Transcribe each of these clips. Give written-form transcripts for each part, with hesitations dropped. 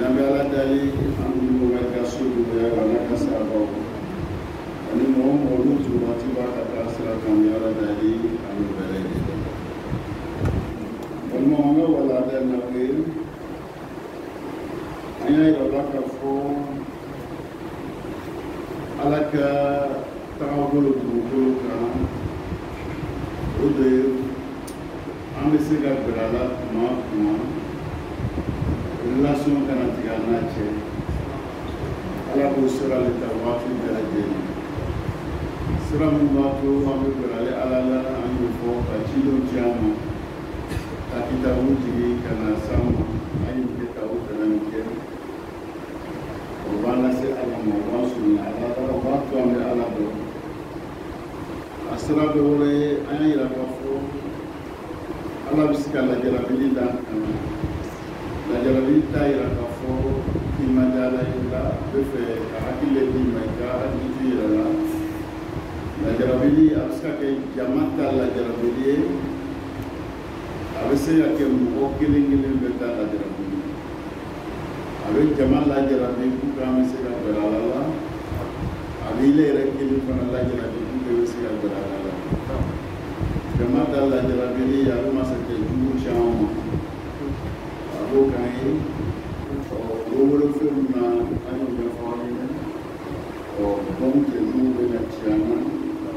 ala dali an b'u ka so duguya wala ka sababu ani mɔgɔ mɔgɔ olu tugati b'a ka taa sira kan ala dali an b'u bɛɛ lajɛlen walima an ka wala dɛ na ye an y'a yira k'a fɔ ala ka tagabolo dugukolo kan o de ye an bɛ se ka bɛrɛ a la tuma o tuma relation kana tigɛ an n'a cɛ ala b'o sira le ta waati bɛɛ lajɛlen sira min b'a to an bɛ bɛrɛ ale ala la an y'o fɔ ka cidenw ci an ma ka kitabu jigin ka na s'an ma an y'o kɛ ka o fana nin kɛ o b'an lase ala ma o b'an surunya ala la o b'a to an bɛ ala dɔn a sira dɔ wɛrɛ ye an y'a yira k'a fɔ ala bɛ se ka lajarabili d'an kan lajarabili t'a yira k'a fɔ k'i ma di ala ye la a bɛ fɛ ka hakili d'i ma i ka hakili to i yɛrɛ la lajarabili a bɛ se ka kɛ jama ta lajarabili ye a bɛ se ka kɛ mɔgɔ kelen kelen bɛ ta lajarabili a bɛ jama lajarabi pour que an bɛ se ka bɛrɛ ala la a bɛ ile yɛrɛ kelen fana lajarabi pour que i bɛ se ka bɛrɛ ala la jama ta lajarabili a bɛ masakɛ jugu caman ma a b'o kan ye o wolofɛnw na an y'o ɲɛfɔ aw ɲɛna bɔn cɛjugu bɛ na ci an na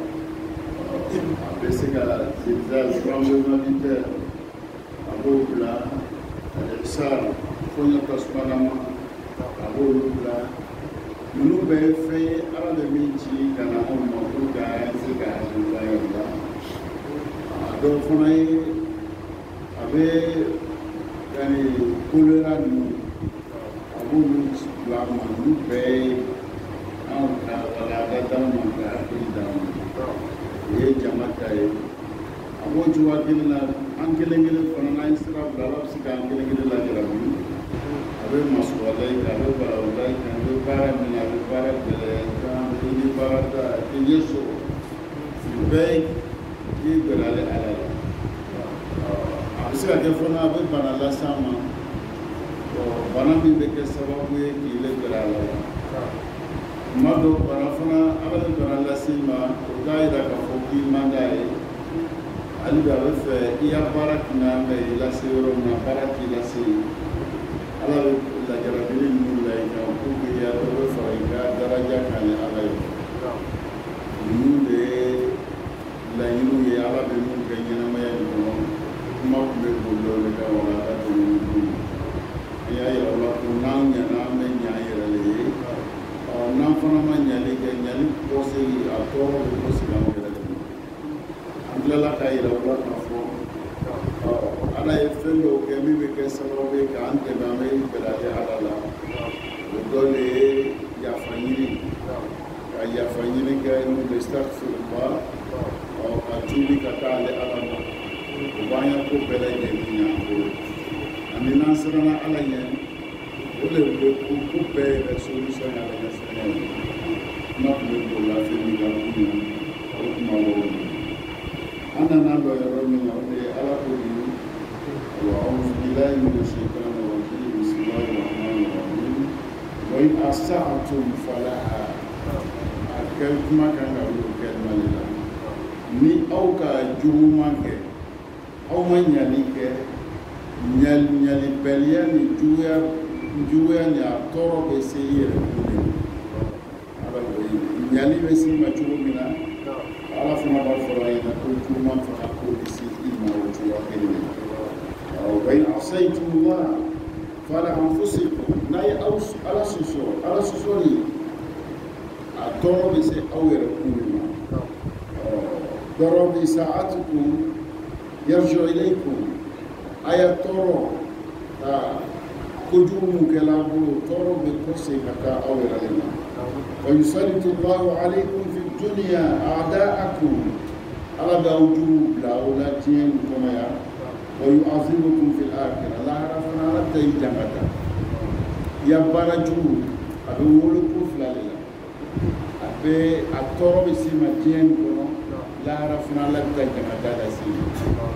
a bɛ se ka tremblement de terre a b'o bila sar foɲɛ tasumalama a b'olu bila ninnu bɛɛ ye fɛn ye ala de min ci ka na anw ma pour que an se ka hakilila yɛrɛ la a dɔw fana ye a bɛ kolera ninnu a b'olu bila ma ninnu bɛɛ ye anw ka walanda d'anw ma ka hakili d'anw ma o ye jama ta ye a b'o cogoya kelen na an kelen kelen fana n'an ye sira bila ala bɛ se k'an kelen kelen lajarabi a bɛ masuwala yi kan a bɛ barawula yi kan a bɛ baara min na a bɛ baara gɛlɛya kan i ni baara ta i ɲɛ sɔrɔ nin bɛɛ ye k'i gɛrɛ ale ala la a bɛ se ka kɛ fana a bɛ bana lase an ma bana min bɛ kɛ sababu ye k'i le gɛrɛ ala la tuma dɔw bana fana ala bɛ bana lase i ma o t'a yira k'a fɔ k'i man d'a ye hali bi a bɛ fɛ i ya baara kunna mɛ i lase yɔrɔ min na baara k'i lase ala bɛ lajarabili ninnu la i kan pour que i ya dɔ bɛ fara i ka daraja kan ni ala ye ninnu de ye laɲiniw ye ala bɛ mun kɛ ɲɛnamaya in kɔnɔ kuma tun bɛ boli o de kan wala ka tɛmɛ nin kun an y'a yira o la ko n'an ɲana an bɛ ɲa an yɛrɛ de ye n'an fana ma ɲali kɛ ɲali kɔsegi a tɔɔrɔ bɛ kɔsegi an yɛrɛ de ma an tilala k'a yira o la k'a fɔ ala ye fɛn dɔw kɛ min bɛ kɛ sababu ye k'an dɛmɛ an bɛ bɛlɛya ala la o dɔ de ye yafa ɲini ka yafa ɲini kɛ n'u bɛ astaghfirullah ka tuubi ka taa ale ala ma o b'an ya ko bɛɛ lajɛlen ɲ'an bolo ani n'an siranna ala ɲɛ o de bɛ ko bɛɛ yɛrɛ solution ye ala ɲɛ siranya ye kuma tun bɛ boli la fɛn min kan kun na o kuma wɔɔrɔ an nana dɔ yɔrɔ min na o de ye ala ko ɲini وأعوذ بالله من الشيطان الرجيم بسم الله الرحمن الرحيم وإن أسأتم فلها كما كان يقول كلمة لله ni aw ka juguman kɛ aw ma ɲali kɛ ɲalibaliya ni juguya ni a tɔɔrɔ bɛ se i yɛrɛ ɲali bɛ se i ma cogo min na ala fana b'a fɔ a ɲɛna ko juguman fana ko bɛ se i ma o cogoya kelen na وإن عصيتم الله فعلى أنفسكم ناي على سوسوري الضرب أو يركون ضرب ساعتكم يرجع إليكم أي الطرق كجوم كلابو طرق بقصة أو يركون ويسلط الله عليكم في الدنيا أعداءكم على دوجوب لا أولادين كما ويعذبكم في الآخرة لا عرفنا على تيجمدا يا بارجو أبي ولكم فلالله أبي أتورو بسيما جين كنو لا عرفنا على تيجمدا دسي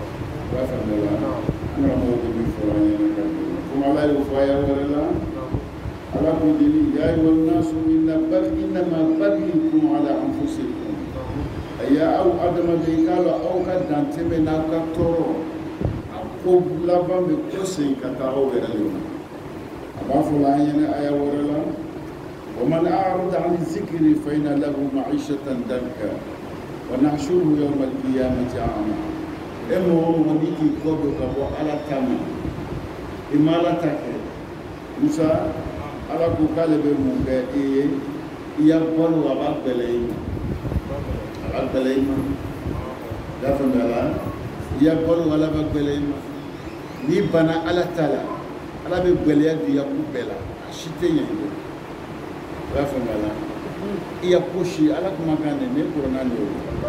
وافهم الله أنا موجود في فرعون كما لا يفعل ولا على كل يا أيها الناس إنما بغيكم على أنفسكم يا أو أدم بيكال أو كدان تمنا كتورو أقوم لبا بكوسي كتاو غيرلينا أما فلان أيا ورلا ومن أعرض عن الذكر فإن له معيشة ضنكا ونحشره يوم القيامة أعمى إمهم ونيكي كوبك وعلى كما إما لا تكي موسى على كوكالب مونغا إيا بولو أباك بليما أباك بليما دافن بلا إيا بولو أباك بليما ni bana ala tala ala be gbeleya di yakku bela shite yengo rafa mala iya poshi ala kuma kane ne qur'an ne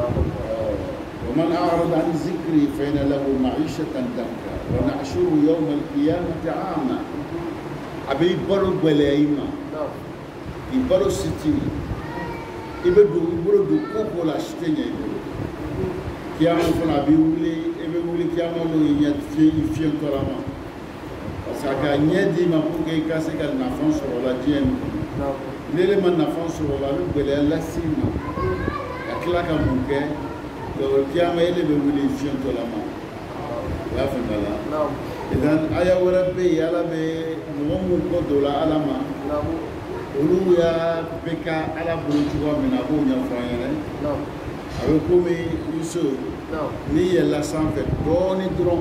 ومن أعرض عن ذكري فإن له معيشة ضنكا ونحشره يوم القيامة أعمى أبي بارو بلايما يبارو ستي يبرو دو كوكو لا شتيني كيامو فنا بيولي ولي كيامو لو يفين تراما ساكا نيدي ما بوكي كاسكا نافون سورو لا ديم ليلي ما نافون سورو لا بلا لا سيما يكلا كاموكي لو كيامو يلي بيولي يفين تراما يا فندلا إذن أيا وربي يلا بي مومو كودولا علما ولو يا بكا على بروجوا من أبو نفاينه أبو كومي يوسف ni yɛlɛ sanfɛ dɔɔni dɔrɔn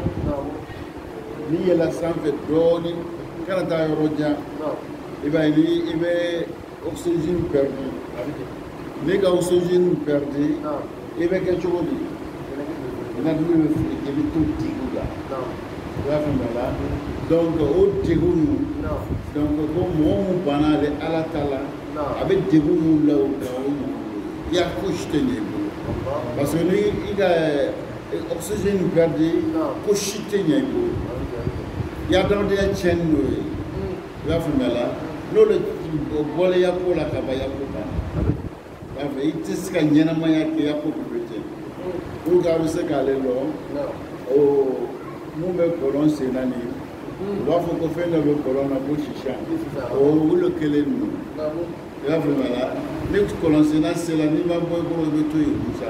ni yɛlɛ sanfɛ dɔɔni kana taa yɔrɔ jan i b'a ye ni i bɛ oxygène perdu n'i ka oxygène perdu i bɛ kɛ cogo di nadumi bɛ fili i bɛ to degun la i y'a faamuya la donc o degun ninnu donc ko mɔgɔ min banna ale ala ta la a bɛ degun ninnu la o kan o i y'a fosi tɛ ɲɛ i bolo. Parce que ni il a oxygène perdu, cochité n'y a pas. Il y a dans des chaînes, il y a fait là. Nous le bolé ya pour la cabaya pour pas. Il y a des cas n'y a moyen qu'il y a pour peut-être. Pour garder ce qu'elle est là. Oh, nous me colons c'est l'année. On va faut qu'on fasse le colon à bouche chicha. Oh, le qu'elle est nous. Il y a fait là. Nous colons c'est la nuit, ma bonne pour le tout.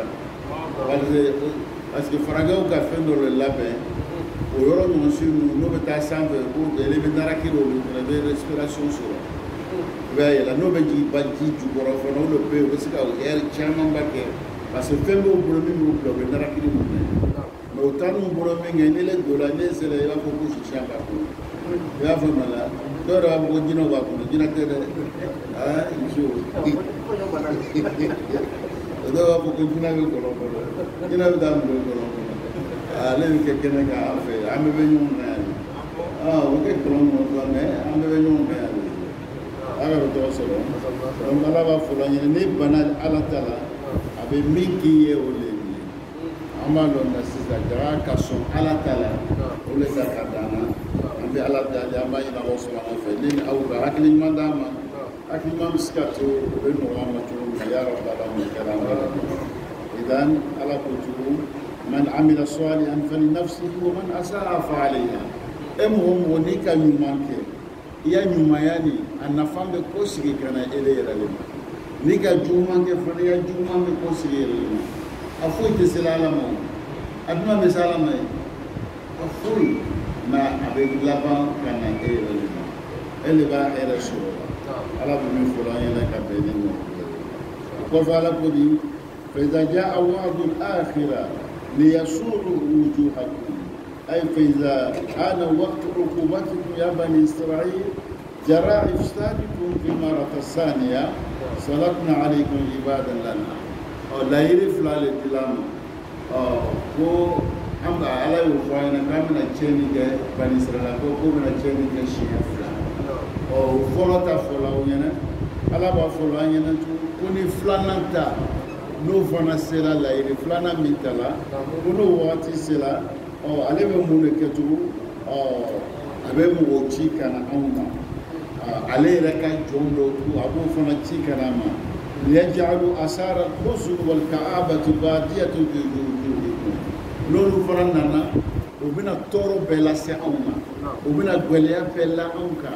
Parce que Faragao a fait dans le labin, au Euro, nous avons été ensemble pour éliminer la respiration sur la. La nouvelle du bâti du Borofano, le pays, parce que l'air tient parce que fait mon premier groupe, le Benaraki. Mais autant de Boroming et les Dolanais, c'est là pour que je tiens pas. Il y a vraiment là. Dora Bodino va pour le dinateur. Ah, il joue. Dora pour continuer avec le Borofano. Il y a dans le Borofano. Allez, quelqu'un qui a fait. I'm a very young man. Ah, ok, Colombo, I'm a very young man. Alors, on va la voir, ni banal à la tala, avec Miki et Olé. Amalon, c'est la grâce à la tala, ou les Akadana, avec à la tala, il a reçu un fait. L'île Aouba, Aklim Madama, Aklimam Skato, le Noramatu, Yara Bala, et dan à la couture, Man Amila Soali, Anfani Nafsi, Woman Asa Falia. Emhom Monika, you manque. Il y a une mayani, un enfant de Kossi qui a élève. Nika Jumange, Frania Jumange Kossi. A fouille de la main. Adma de Salamay. A fouille, mais avec l'avant qu'un élève. Elle va être sur. Alors, vous me ferez un capitaine. Pourquoi la police? فإذا جاء وعد الآخرة ليسوءوا وجوهكم أي فإذا آن وقت عقوبتكم يا بني إسرائيل جرى إفسادكم في المرة الثانية سلطنا عليكم عبادا لنا لا يعرف لا لتلام كو أم على يوفانا كامنا تشيني بني إسرائيل كو من تشيني كشيء فلان فلوتا فلوينا على بفلوينا كوني فلانتا nous fana sera la iri flana mitala kuno wati sera ale be mun ke tu abe mu ci kana auna ale raka jondo tu abu fana ci kana ma yaj'alu asara al-huzn wal ka'abati badiyatu bi wujuhikum lolu fana nana ubina toro bela se auna ubina gwelya bela aunka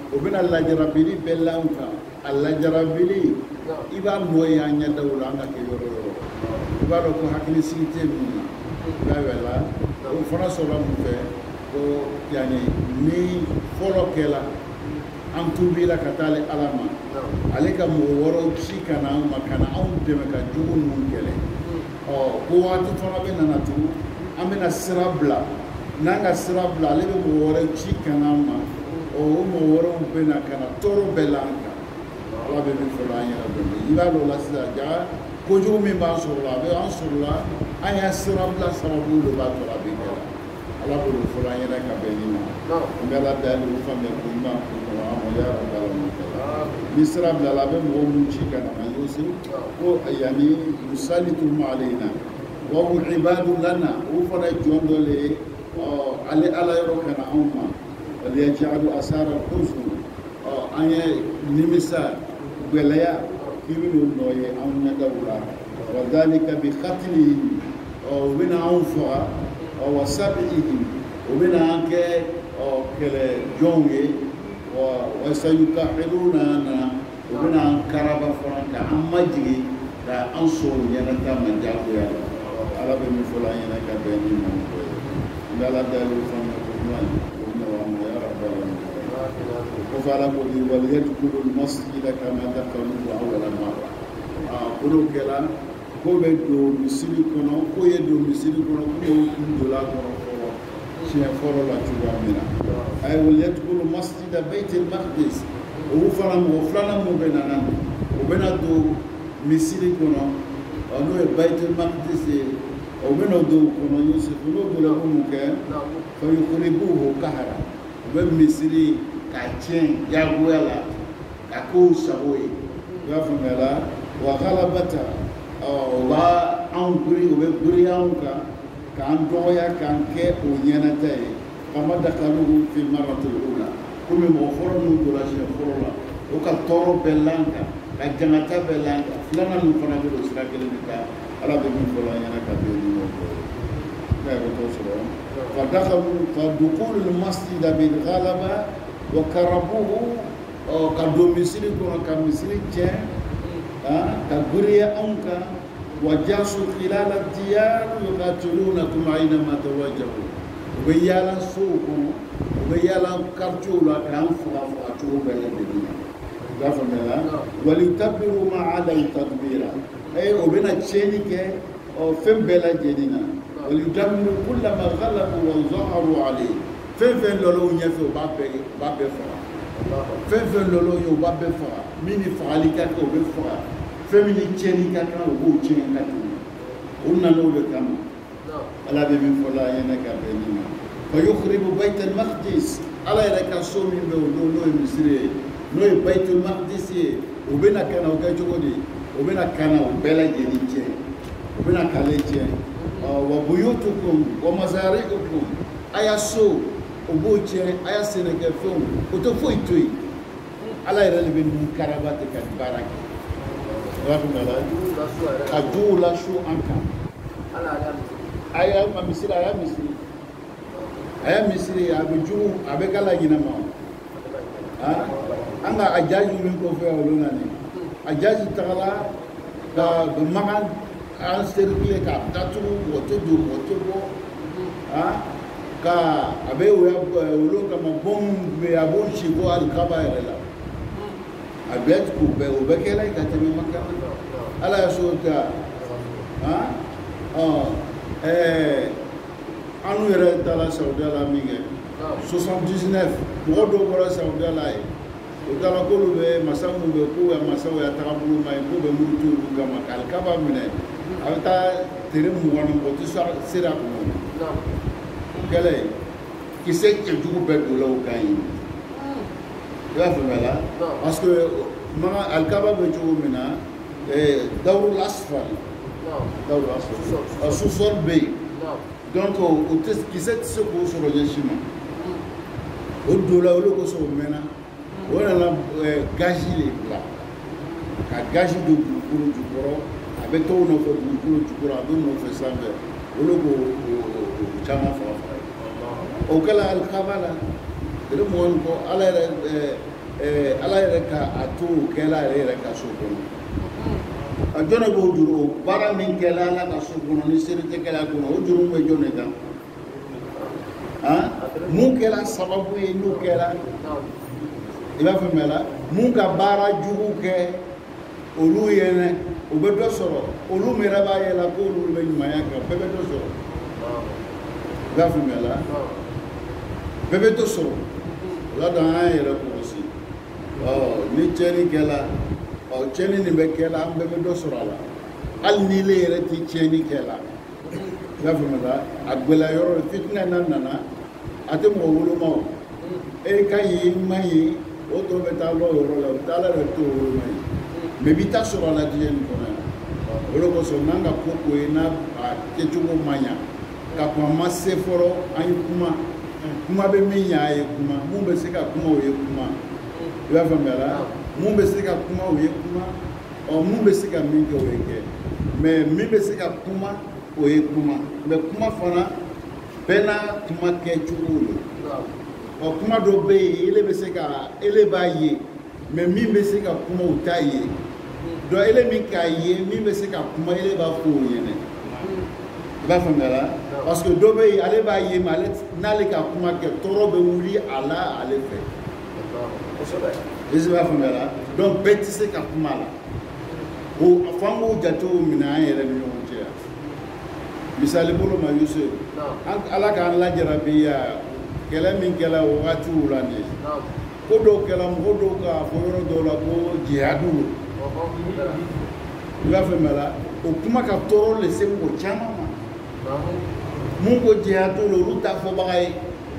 وبنا الله جربيلي بلانكا الله جربيلي إبا مويا نداولا عندك يورو إبا لو كهكني سيتي منا لا ولا وفرنسا ولا مفه يعني ني فولو كلا أم توبيلا كتالي ألاما عليك مورو شيكنا ومكانا أم دمكا جون مونكله قواتي ترابنا ناتو أمنا سرابلا نانغا سرابلا لبي مورو شيكنا ما o moro bena kana toro belanga ala be min fola nya be ila lo la sida ja ko jo mi ba so la be an so la aya siram la sababu lo ba to la be ala bo lo fola nya ka be ni ma ngala da lo fa me ko ma ko ma ya rabbal alamin mi siram la be mo mun chi kana ma yusi ko ayani yusalitu alaina wa hum ibadu lana u fara jondole ale ala yoro kana umma وليجعلوا أثار الحزن أن نمسا بلايا كيلو نوي أو ندورا وذلك بقتلهم ومن أنفع وسبعهم ومن أنك كلا جونغي وسيكحلوننا ومن أنكرب فرنك أمجي لا أنصر ينتا من جاويا على بمفلا ينكا بيني من لا دالو فنكم وفعلوا وليدخلوا المسجد كما دخلوه أول مرة. كلوا كلا كوبي دو مسيري كنا كوي دو مسيري كنا كوي دولا كنا فورا شيء فورا لا تجوا منا. أي وليدخلوا مسجد بيت المقدس وفعلنا مبيننا وبينا دو مسيري كنا أنو بيت المقدس وبينا دو كنا يوسف لو دولا كنا فيخربوه كهرا وبمسيري كاتين ياغولا كاكو سوي يافملا وغلبتا wa anguri وبغري أنكا كان دويا كان كي ونينتاي كما دخلوا في المرة الأولى كل ما فرنوا دولا فرلا وكتورو بلانكا كجنتا بلانكا فلان نفنا بالأسرة كلمة على بمن فلان ينكبيني فدخلوا فدخول المسجد بالغلبة وكربوه كدوميسيري كميسيري جن كغريا أنكا وجاسوا خلال الديار يقاتلونكم أينما توجهوا وبيالا سوقوا وبيالا كرتولا كان فاتوا بلدنا غافملا وليتبروا ما عدا تدبيرا أي وبنا تشينيك أو فم بلا جدينا وليدمروا كل ما غلبوا وظهروا عليه فين لولو نيفو بابي فا فين لولو يو بابي فا ميني فالي كاكو بفا فميني تشيني كاكو وبو تشيني كاكو قلنا لو بكام على بمن فلا ينكا بيننا فيخرب بيت المقدس على يركا سومي لو مصري نو بيت المقدس وبنا كان وجاجودي وبنا كان وبلا جديد وبنا كاليتي وبيوتكم ومزارعكم أيا سو وبوتشي أيا سنكفون وتفوي توي على يرلي بين كربات كبارك رحمة الله أدولا شو أنكا أيا ما مسير أيا مسير أبجو أبكلا جنما أنا أجاج من كوفي أولوناني أجاج تغلا كبمعن an serikile ka datu woto bo ka abe wolo kama bom be abon chigo al kaba ela abet ku be obekela ka teme makama ala sota anu yere dala saudi ala mige 79 bodo bora saudi ala o dala ko be masamu be ko ya masawu ya takamulu mai ko be murutu gama al kaba mine avta tere muwanu ko ti sira ko gele ki se ke jugu be do law kan ya fa mala parce que ma al kaba be jugu mina dawrul asfal sous-sol be donc o te ki se se ko so roje shima o do la o ko so mena wala la gaji le bla ka gaji do kuru jukoro abeto no fo kuru jukoro ado no fo sambe ologo chama fa o kala al khabala de mo ko ala ala yɛrɛ ka a to kɛla yɛrɛ ka so kɔnɔ a jɔn de b'o juru o baara min kɛla ala ka so kɔnɔ ni seri tɛ kɛla kɔnɔ o juru bɛ jɔn de kan mun kɛla sababu ye n'o kɛra i b'a faamuya la mun ka baara jugu kɛ olu ye o bɛ dɔ sɔrɔ olu yɛrɛ b'a yɛlɛ ko olu bɛ ɲumanya kɛ bɛɛ bɛ dɔ sɔrɔ i b'a faamuya la bɛɛ bɛ dɔ sɔrɔ o la donc an y'an yɛrɛ kɔlɔsi ni tiɲɛni kɛla tiɲɛni nin bɛ kɛla an bɛɛ bɛ dɔ sɔrɔ a la hali ni ne yɛrɛ tɛ tiɲɛni kɛla i b'a faamuya la a gɛlɛya yɔrɔ fitinɛ na nana a tɛ mɔgɔ woloma o e ka ye i ma ye o tɔ bɛ taa lɔ yɔrɔ la o tɛ ala yɛrɛ t'o woloma ye mais bi ta sɔrɔ a la diɲɛ nin kɔnɔ yan o de kosɔn n'an ka ko ko ye n'a kɛcogo ma ɲa ka kɔn a ma se fɔlɔ an ye kuma bɛ min ɲa a ye kuma mun bɛ se ka kuma o ye kuma i b'a faamuya la mun bɛ se ka kuma o ye kuma mun bɛ se ka min kɛ o ye kɛ mais min bɛ se ka kuma o ye kuma mais kuma fana bɛɛ n'a kuma kɛcogo don kuma dɔ bɛ yen ele bɛ se ka ele b'a ye mais min bɛ se ka kuma o t'a ye donc ele min k'a ye min bɛ se ka kuma ele b'a fɔ o ɲɛnɛ i b'a faamuya la parce que dɔ bɛ yen ale b'a ye mais n'ale ka kuma kɛ tɔɔrɔ bɛ wuli a la ale fɛ i b'a faamuya la donc bɛɛ tɛ se ka kuma la o fɔ an k'o jatew minɛ an yɛrɛ ni ɲɔgɔn cɛ yan misali bolo ma Yusuf ala k'an lajarabi yan kɛlɛ min kɛla o wagatiw la nin ye ko dɔw kɛla mɔgɔ dɔw k'a fɔ yɔrɔ dɔw la ko jihadu i b'a faamuya la o kuma ka tɔɔrɔ lase mɔgɔ caman ma mun ko jihadu la olu t'a fɔbaga ye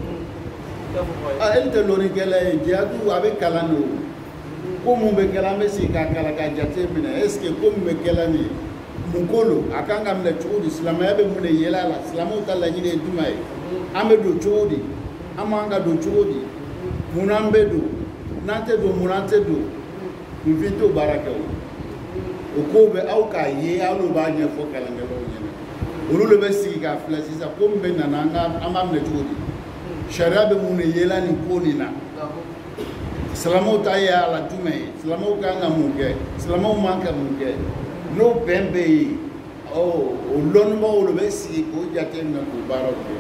ele tɛ lɔnnikɛla ye jihadu a bɛ kalan de o ko mun bɛ kɛla an bɛ sigi k'a kalan k'a jate minɛ est ce que ko mun bɛ kɛla nin ye mun ko don a kan ka minɛ cogo di silamɛya bɛ mun de yɛlɛ a la silamɛw ta laɲini ye jumɛn ye an bɛ don cogo di an b'an ka don cogo di mun n'an bɛ don n'an tɛ don mun n'an tɛ don kunfin t'o baara kɛ o kow bɛ aw k'a ye aw n'o b'a ɲɛfɔ kalankɛlaw ɲɛna olu de bɛ sigi k'a filɛ sisan ko min bɛ nana an b'a minɛ cogo di sariya bɛ mun de yɛlɛ nin ko nin na silamɛw ta ye a la jumɛn ye silamɛw kan ka mun kɛ silamɛw man ka mun kɛ n'o bɛn bɛ yen o lɔnnibagaw de bɛ sigi k'o jate minɛ k'o baaraw kɛ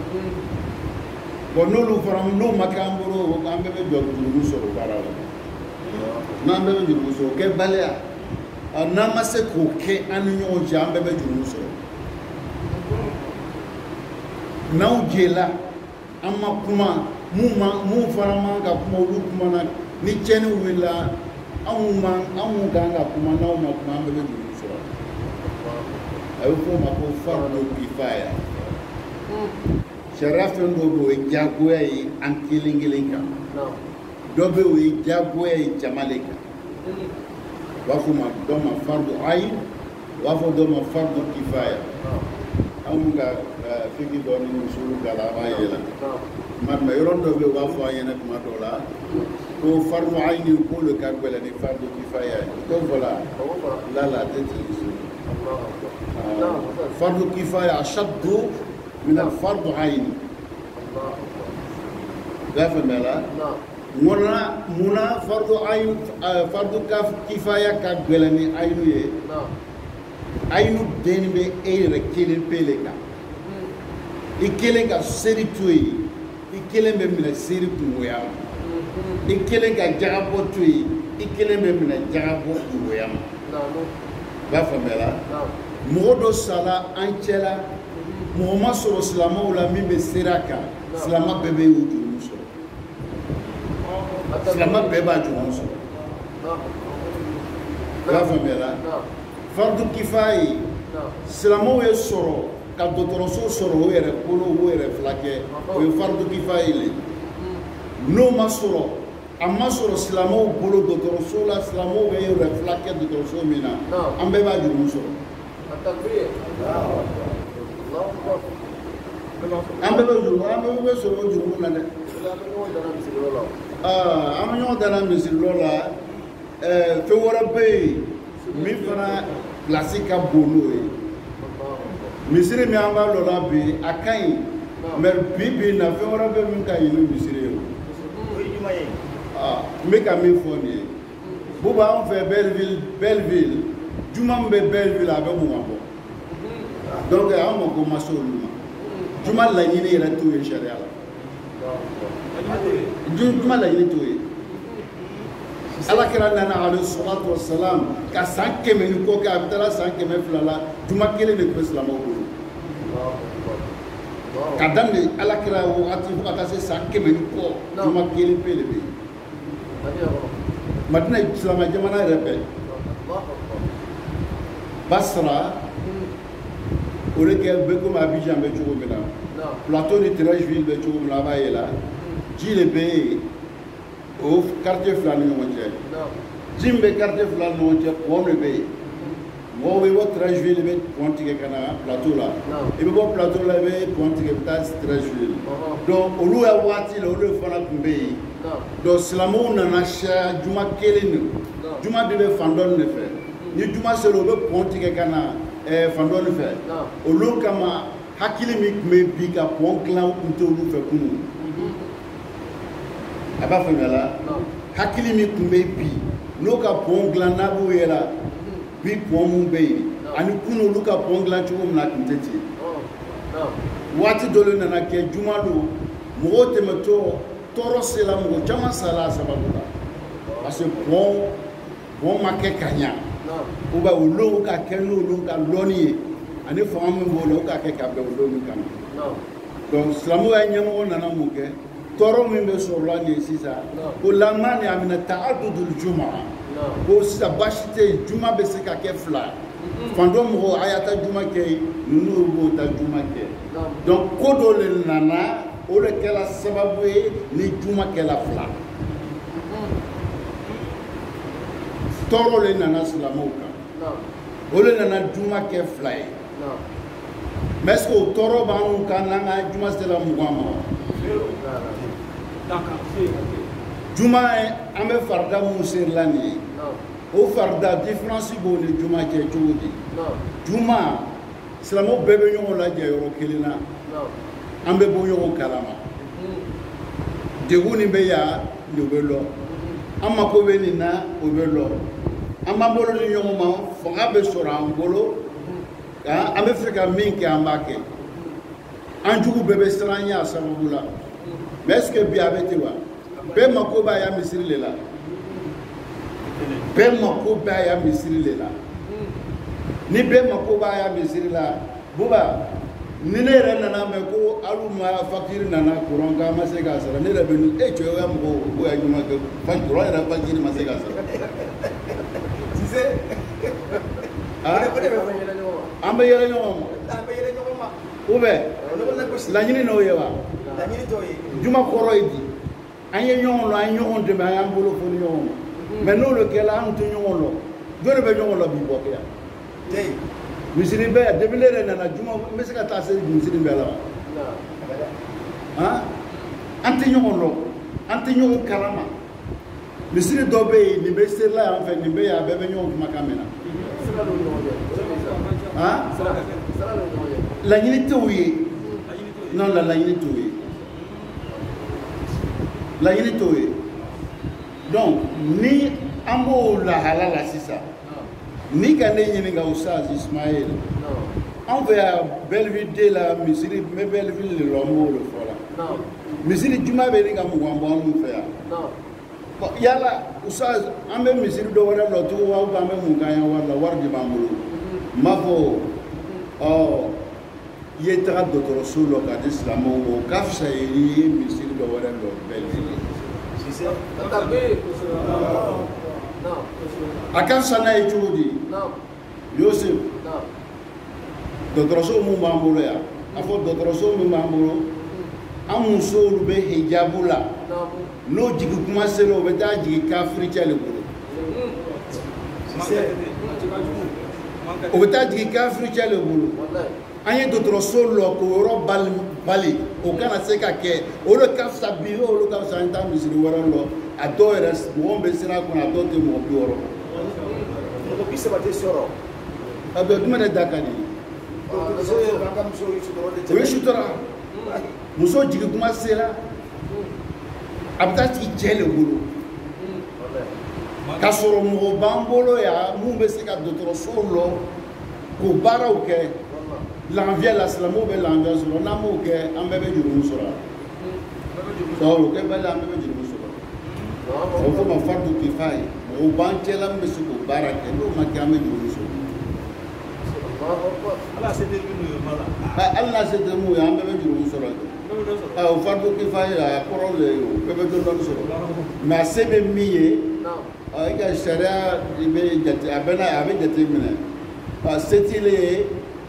bon n'olu fana n'o ma kɛ an bolo an bɛɛ bɛ juru sɔrɔ baara la n'an bɛɛ bɛ juru sɔrɔ o kɛ baliya n'an ma se k'o kɛ an ni ɲɔgɔn cɛ an bɛɛ bɛ juru sɔrɔ n'aw jɛla an ma kuma mun fana man ka kuma olu kumana ni tiɲɛni wulila anw kan ka kuma n'aw ma kuma an bɛɛ bɛ juru sɔrɔ a bɛ fɔ o ma ko fardu kifaya sariya fɛn dɔw bɛ o ye diyagoya ye an kelen kelen kan dɔ bɛ o ye diyagoya ye jama le kan u b'a fɔ dɔ ma fardu ayin u b'a fɔ dɔ ma fardu kifaya anw ka fiki dɔ ni musolu kala an b'a yɛlɛ tuma dɔ yɔrɔ dɔ bɛ yen u b'a fɔ an ɲɛna tuma dɔw la ko fardu ayin k'olu ka gɛlɛn ni fardu kifaya ye o t'o fɔ la la a tɛ ten fardu kifaya ashaddu من الفرض عين لا فهمنا منا فرض عين فرض كفاية كبلني عينو يه عينو دين بي اير كيلين بيلكا إكيلين كا سيري توي إكيلين بي من سيري تويام إكيلين كا جابو توي إكيلين بي من جابو تويام لا فهمنا مودو سالا أنشلا mɔgɔ ma sɔrɔ silamɛw la min bɛ sera kan silamɛ bɛɛ bɛ y'o juru sɔrɔ silamɛ bɛɛ b'a juru sɔrɔ i y'a faamuya la fardu kifaya silamɛw ye sɔrɔ ka dɔgɔtɔrɔso sɔrɔ o yɛrɛ kolo o yɛrɛ fila kɛ o ye fardu kifaya le n'o ma sɔrɔ a ma sɔrɔ silamɛw bolo dɔgɔtɔrɔso la silamɛw bɛ yɛrɛ fila kɛ dɔgɔtɔrɔso min na an bɛɛ b'a juru sɔrɔ. an bɛɛ bɛ sɔrɔ o juru la dɛ an bɛ ɲɔgɔn dala misiri dɔ la fɛn wɛrɛ bɛ yen min fana pilasi ka bon n'o ye misiri min an b'a dɔ la bi a ka ɲi mɛ bi na fɛn wɛrɛ bɛ min ka ɲi ni misiri ye Ah, mais quand même faut dire. Boba on fait Belleville. Juma mbe Belleville avec moi. Donc on m'a commencé au Luma. Juma la yini ila tout est charia là. Juma la yini tout est. Allah kira nana alayhi salatu wassalam ka sanke men ko ka abdala sanke men flala juma kele ne ko islam ko. Kadam ni Allah kira wakati ko ka se sanke men ko juma kele pele be. Madina islam jamana rebe. Basra ole ke be ko ma Abidjan be chugo mena. Plateau de Trècheville be chugo mena ba yela. Jile be au quartier flani no monte. Jimbe quartier flani no monte ko ne be. Mo we wo Trècheville be pontige kana plateau là. E be bo plateau là be pontige ta Trècheville. Donc olu ya wati lo le fana kumbe. Donc slamo na na sha juma kelene. Juma de be fandon ne fait. Ni juma se lo be pontige kana fandon ne fait. Olu kama hakili mi me bi ka pon clan unto olu fait kunu. Aba famela hakili mi kumbe bi no ka pon clan na bo yela bi pon mu be ani kunu olu ka pon clan chugo na kinteti. Wati dole na na ke juma do mo temeto toro sela mo chama sala sababu parce que bon make kanya uba ulo ka kenu ulo ka loni ani famu mo ka ke ka be ulo ni kan donc slamu ya nyamo na na mo ke toro mi be so la ni sisa ko la mani amina ta'addudul jumaa ko sisa bashite juma be se ka ke fla fando mo ayata juma ke nunu bo ta juma ke donc ko do le nana o le kela sababu ni juma kela fla toro le nana slamoka o le nana juma ke fla mais est-ce que toro ba on kana nga juma sela mugama juma ambe farda musir lani o farda différence bo le juma ke chudi juma slamo bebe nyongo la je yoro kelina ambe bo nyongo kalama deguni be ya nyobelo amma ko beni na obelo amma bolo ni nyongo ma fanga be sora ngolo ambe frika minke ambake anjugu bebe stranya sabula mais est-ce que bi abete wa be makoba ya misiri lela be makoba ya misiri lela ni be makoba ya misiri la buba ni ne re nana me ko aluma fakiri nana courant ka ma se ga sara ne re be ni e cho ya mo ko ya juma ke fakiro era fakiri ma se ga sara tu sais ambe yele nyoma ube la nyini no yewa la nyini to yi juma koro idi anye nyonlo anye nyonlo de ma yambolo ko nyonlo mais no le kela am to nyonlo dole be nyonlo bi boke ya dey misiri be ya debile na juma me se ka ta se misiri be la ha anti nyonlo anti nyonlo karama misiri do be ni be se la en fait ni be ya be nyonlo makamena ha la nyini to yi non la nyini to yi la yini to ye donc ni ambo la halala sisa ni ka ne nyini ga Oustaz Ismaël on va Belleville de la misiri me Belleville le lombo le fola misiri juma be ni ga mu wambo on fe ya yala Oustaz ambe misiri do wala lo to wa ba me mu ga ya wala war di bambulu mafo oh yetra docteur solo ka islam o kafsa yi misiri do wala lo Belleville akan sana ejudi Yosef docteur so mu mambulo ya afo docteur so mu mambulo amuso lu be hijabula no jigi kuma selo be ta jigi kafri chale bulu o be ta jigi kafri chale bulu anye docteur so lo ko ro bali o kana se ka ke o lo kafsa bi o lo kafsa nta misiri woro lo ado eres mo be sira ko na do te mo bi woro ko bi se ba te soro ado duma de dakani o shutora muso jigi kuma sera abta ti jele bulu kasoro mo bambolo ya mumbe sika dotoro solo ko bara o ke l'envie la slamo be l'envie solo na mo ke ambebe juru sura so ke bala ambebe juru sura o ko ma fardu kifai o bantela mbe su ko bara ke no ma kame juru sura Allah se de mu mala Allah se de mu ya ambebe juru sura o fardu kifai ya korole o bebe juru sura ma se be miye ay ka sharia ibe jati abena abe jati mena setile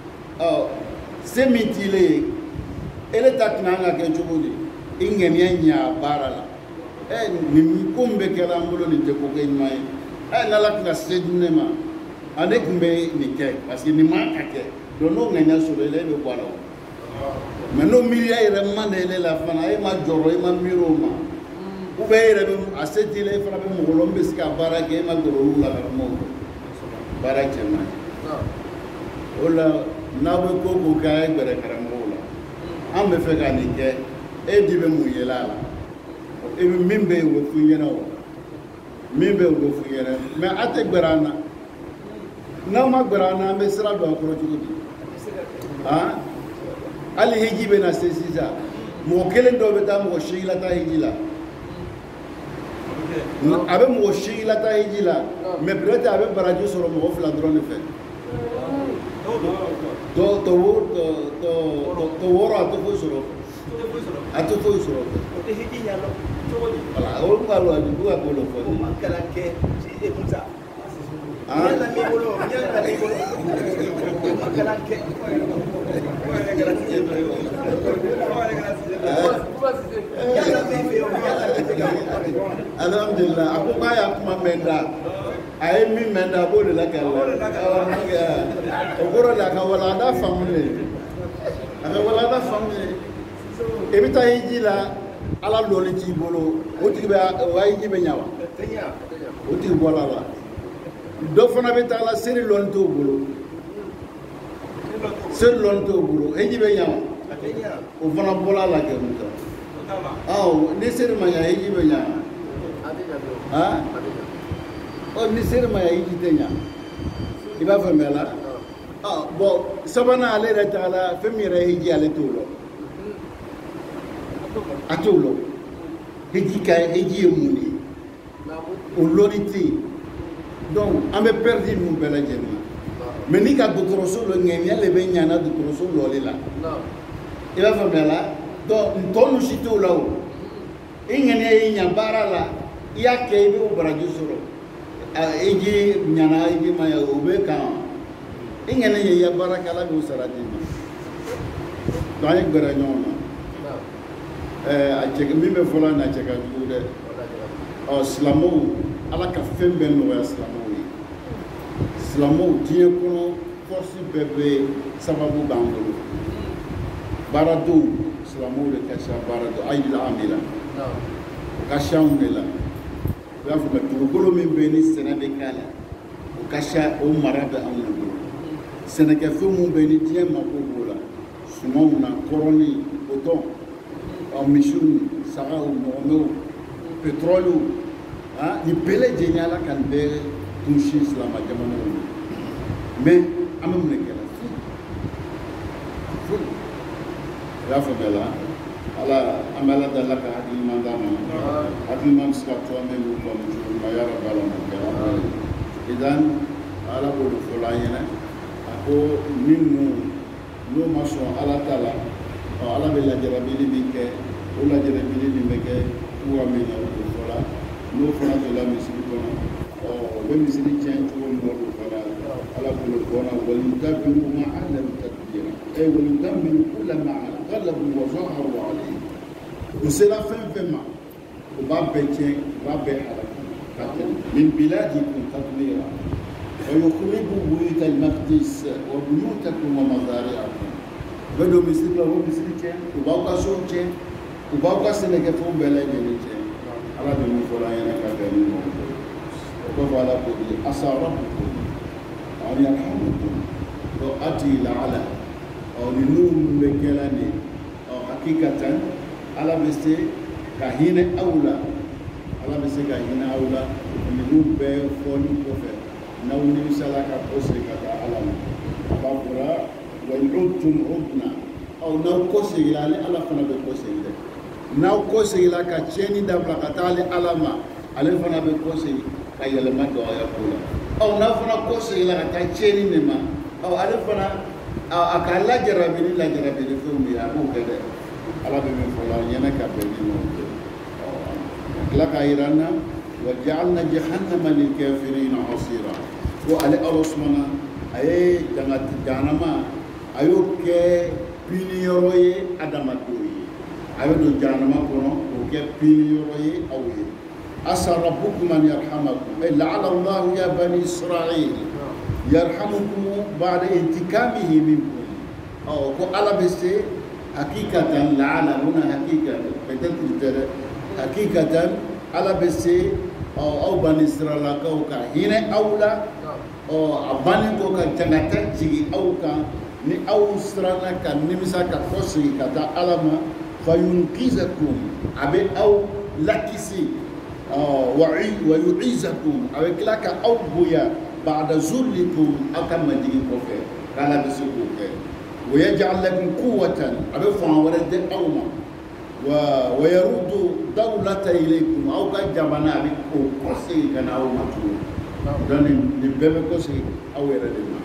semitile ele taknanga ke chubudi ingenia nya barala ni kumbe kala mbulo ni te ko ke nyai nala ka sedne ma ane kumbe ni ke parce que ni manka ke do no ngenya solo ele be bwala meno milia ire manele la fana e ma joro e ma miroma ube ire be asetile fana be mugolombe ska barake ma goro la mo barake ma ola nabe ko ko kay bere karamola am be fe ka ni ke e dibe mu yelala e mimbe wo funyena wo mimbe wo funyena me ate gbarana na ma gbarana me sira do ko jugudi ha ali hijibe na sesiza mo kelen do be ta mo shila ta hijila abe mo shila ta hijila me brete abe barajo soro mo fla drone fe to woro atu fo soro te hiji nyalo ala o ngalo adu ko lo fo makala ke si e muta nyala mi bolo makala ke alhamdulillah aku kaya kuma menda ay mi menda bo de la kala ogoro la ka wala da famule ame wala da famule ebita hijila ala loli ji bolo o tibe wa hiji be nyawa o tibe bola la do fana be ta la seri lon to bolo seri lon to bolo hiji be nyawa o fana bola la ke muta ni seri ma ya hiji be nyawa ha o ni seri ma ya hiji te nyawa iba fa mela bo sabana ale ra taala femi ra hiji ale tolo atolo hiji ka hiji muni o loriti donc ambe perdi mu bela jenna mais ni ka dokoro solo ngemi ale be nyana dokoro solo lela iba fa mela do ntonu shito lawo ingene nya barala yake ibe ubarajo solo hiji nyana hiji ma ya obe kan ingene ya baraka la bi sarati do ay gbara nyoma a cɛkɛ min bɛ fɔlɔ na cɛ ka jugu dɛ silamɛw ala ka fɛn bɛɛ nɔgɔya silamɛw ye silamɛw diɲɛ kɔnɔ force bɛɛ bɛ sababu b'an bolo baaradenw silamɛw de ka ca baaradenw ayi la amila o ka ca anw de la o y'a fɔ mɛ dugukolo min bɛ ni sɛnɛ bɛ k'a la o ka ca o mara bɛ anw de bolo sɛnɛkɛfɛn min bɛ ni diɲɛ mako b'o la sumanw na kɔrɔni coton misiw sagaw ɲɔgɔnmɛw pétrole ni bɛɛ lajɛlen ala ka nin bɛɛ tunsi silamɛ jamanaw na mais an bɛ mun de kɛ la foyi o y'a faamuya la ala an bɛ ala deli la ka hakiliman d'a ma hakiliman bɛ se ka to an bɛ min fɔ muso ma yara b'a la mun kɛra idan ala b'o de fɔ an ɲɛna a ko minnu n'o ma sɔn ala ta la ala bɛ lajarabili min kɛ o lajarabili min bɛ kɛ cogoya min na o fɔra n'o fana donna misiri kɔnɔ o bɛ misiri tiɲɛ cogo min na o fɔra ala bolo fɔra waliyudabiru ma alamu tadbira waliyudabiru kula ma galabu wa zaharu alayhi o sera fɛn fɛn ma o b'a bɛɛ tiɲɛ o b'a bɛɛ halaki ka tɛmɛ min biladikum tadbira wa yukhribu buyuta al-maqdis wa buyutakum wa mazari'akum bɛ don misiri la o misiri tiɲɛ u b'aw ka sow tiɲɛ u b'aw ka sɛnɛkɛfɛnw bɛɛ lajɛlen tiɲɛ ala bɛ min fɔra an ɲɛna ka bɛn ni ɲɔgɔn cɛ o kɔfɛ ala ko di asa rabbukum an yarhamukum ko ati la ala ninnu bɛ kɛla nin hakikatan ala bɛ se ka hinɛ aw la ala bɛ se ka hinɛ aw la ninnu bɛɛ fɔli kɔfɛ n'aw nimisala ka kɔsegin ka taa ala ma a b'a fɔra wa in udtum udna n'aw kɔsegin ale ala fana bɛ kɔsegin dɛ n'aw kɔsegin ka tiɲɛni dabila ka taa ale ala ma ale fana bɛ kɔsegin ka yɛlɛma dɔgɔya ko la n'aw fana kɔsegin ka taa tiɲɛni de ma ale fana a ka lajarabi ni fɛnw ye a b'o kɛ dɛ ala bɛ min fɔ la ɲɛnɛ ka bɛn ni ɲɔgɔn cɛ tila k'a yira an na wa ja'alna jahannama lil kafirina hasira ko ale ala sumana a ye jahanama a y'o kɛ piniyɔrɔ ye adamadenw ye a bɛ don jahanama kɔnɔ k'o kɛ piniyɔrɔ ye aw ye asa rabbukum an yarhamakum la'ala allahu ya bani israil yarhamukum ba'da intikamihi minkum ko ala bɛ se hakikatan la'ala huna hakikatan peut-être hakikatan ala bɛ se aw bani israilakaw ka hinɛ aw la a bannen ko ka jangata jigin aw kan ni aw siranna ka nimisa ka kɔsegin ka taa ala ma fa yunqizakum a bɛ aw lakisi wa yu'izakum a bɛ tila ka aw bonya ba'da zullikum aw ka majigin kɔfɛ k'ala bɛ se k'o kɛ wa yaj'al lakum quwwatan a bɛ fanga wɛrɛ di aw ma wa yarudu dawlata ilaykum aw ka jamana a bɛ o kɔsegin ka na aw ma tuguni donc nin bɛɛ bɛ kɔsegin aw yɛrɛ de ma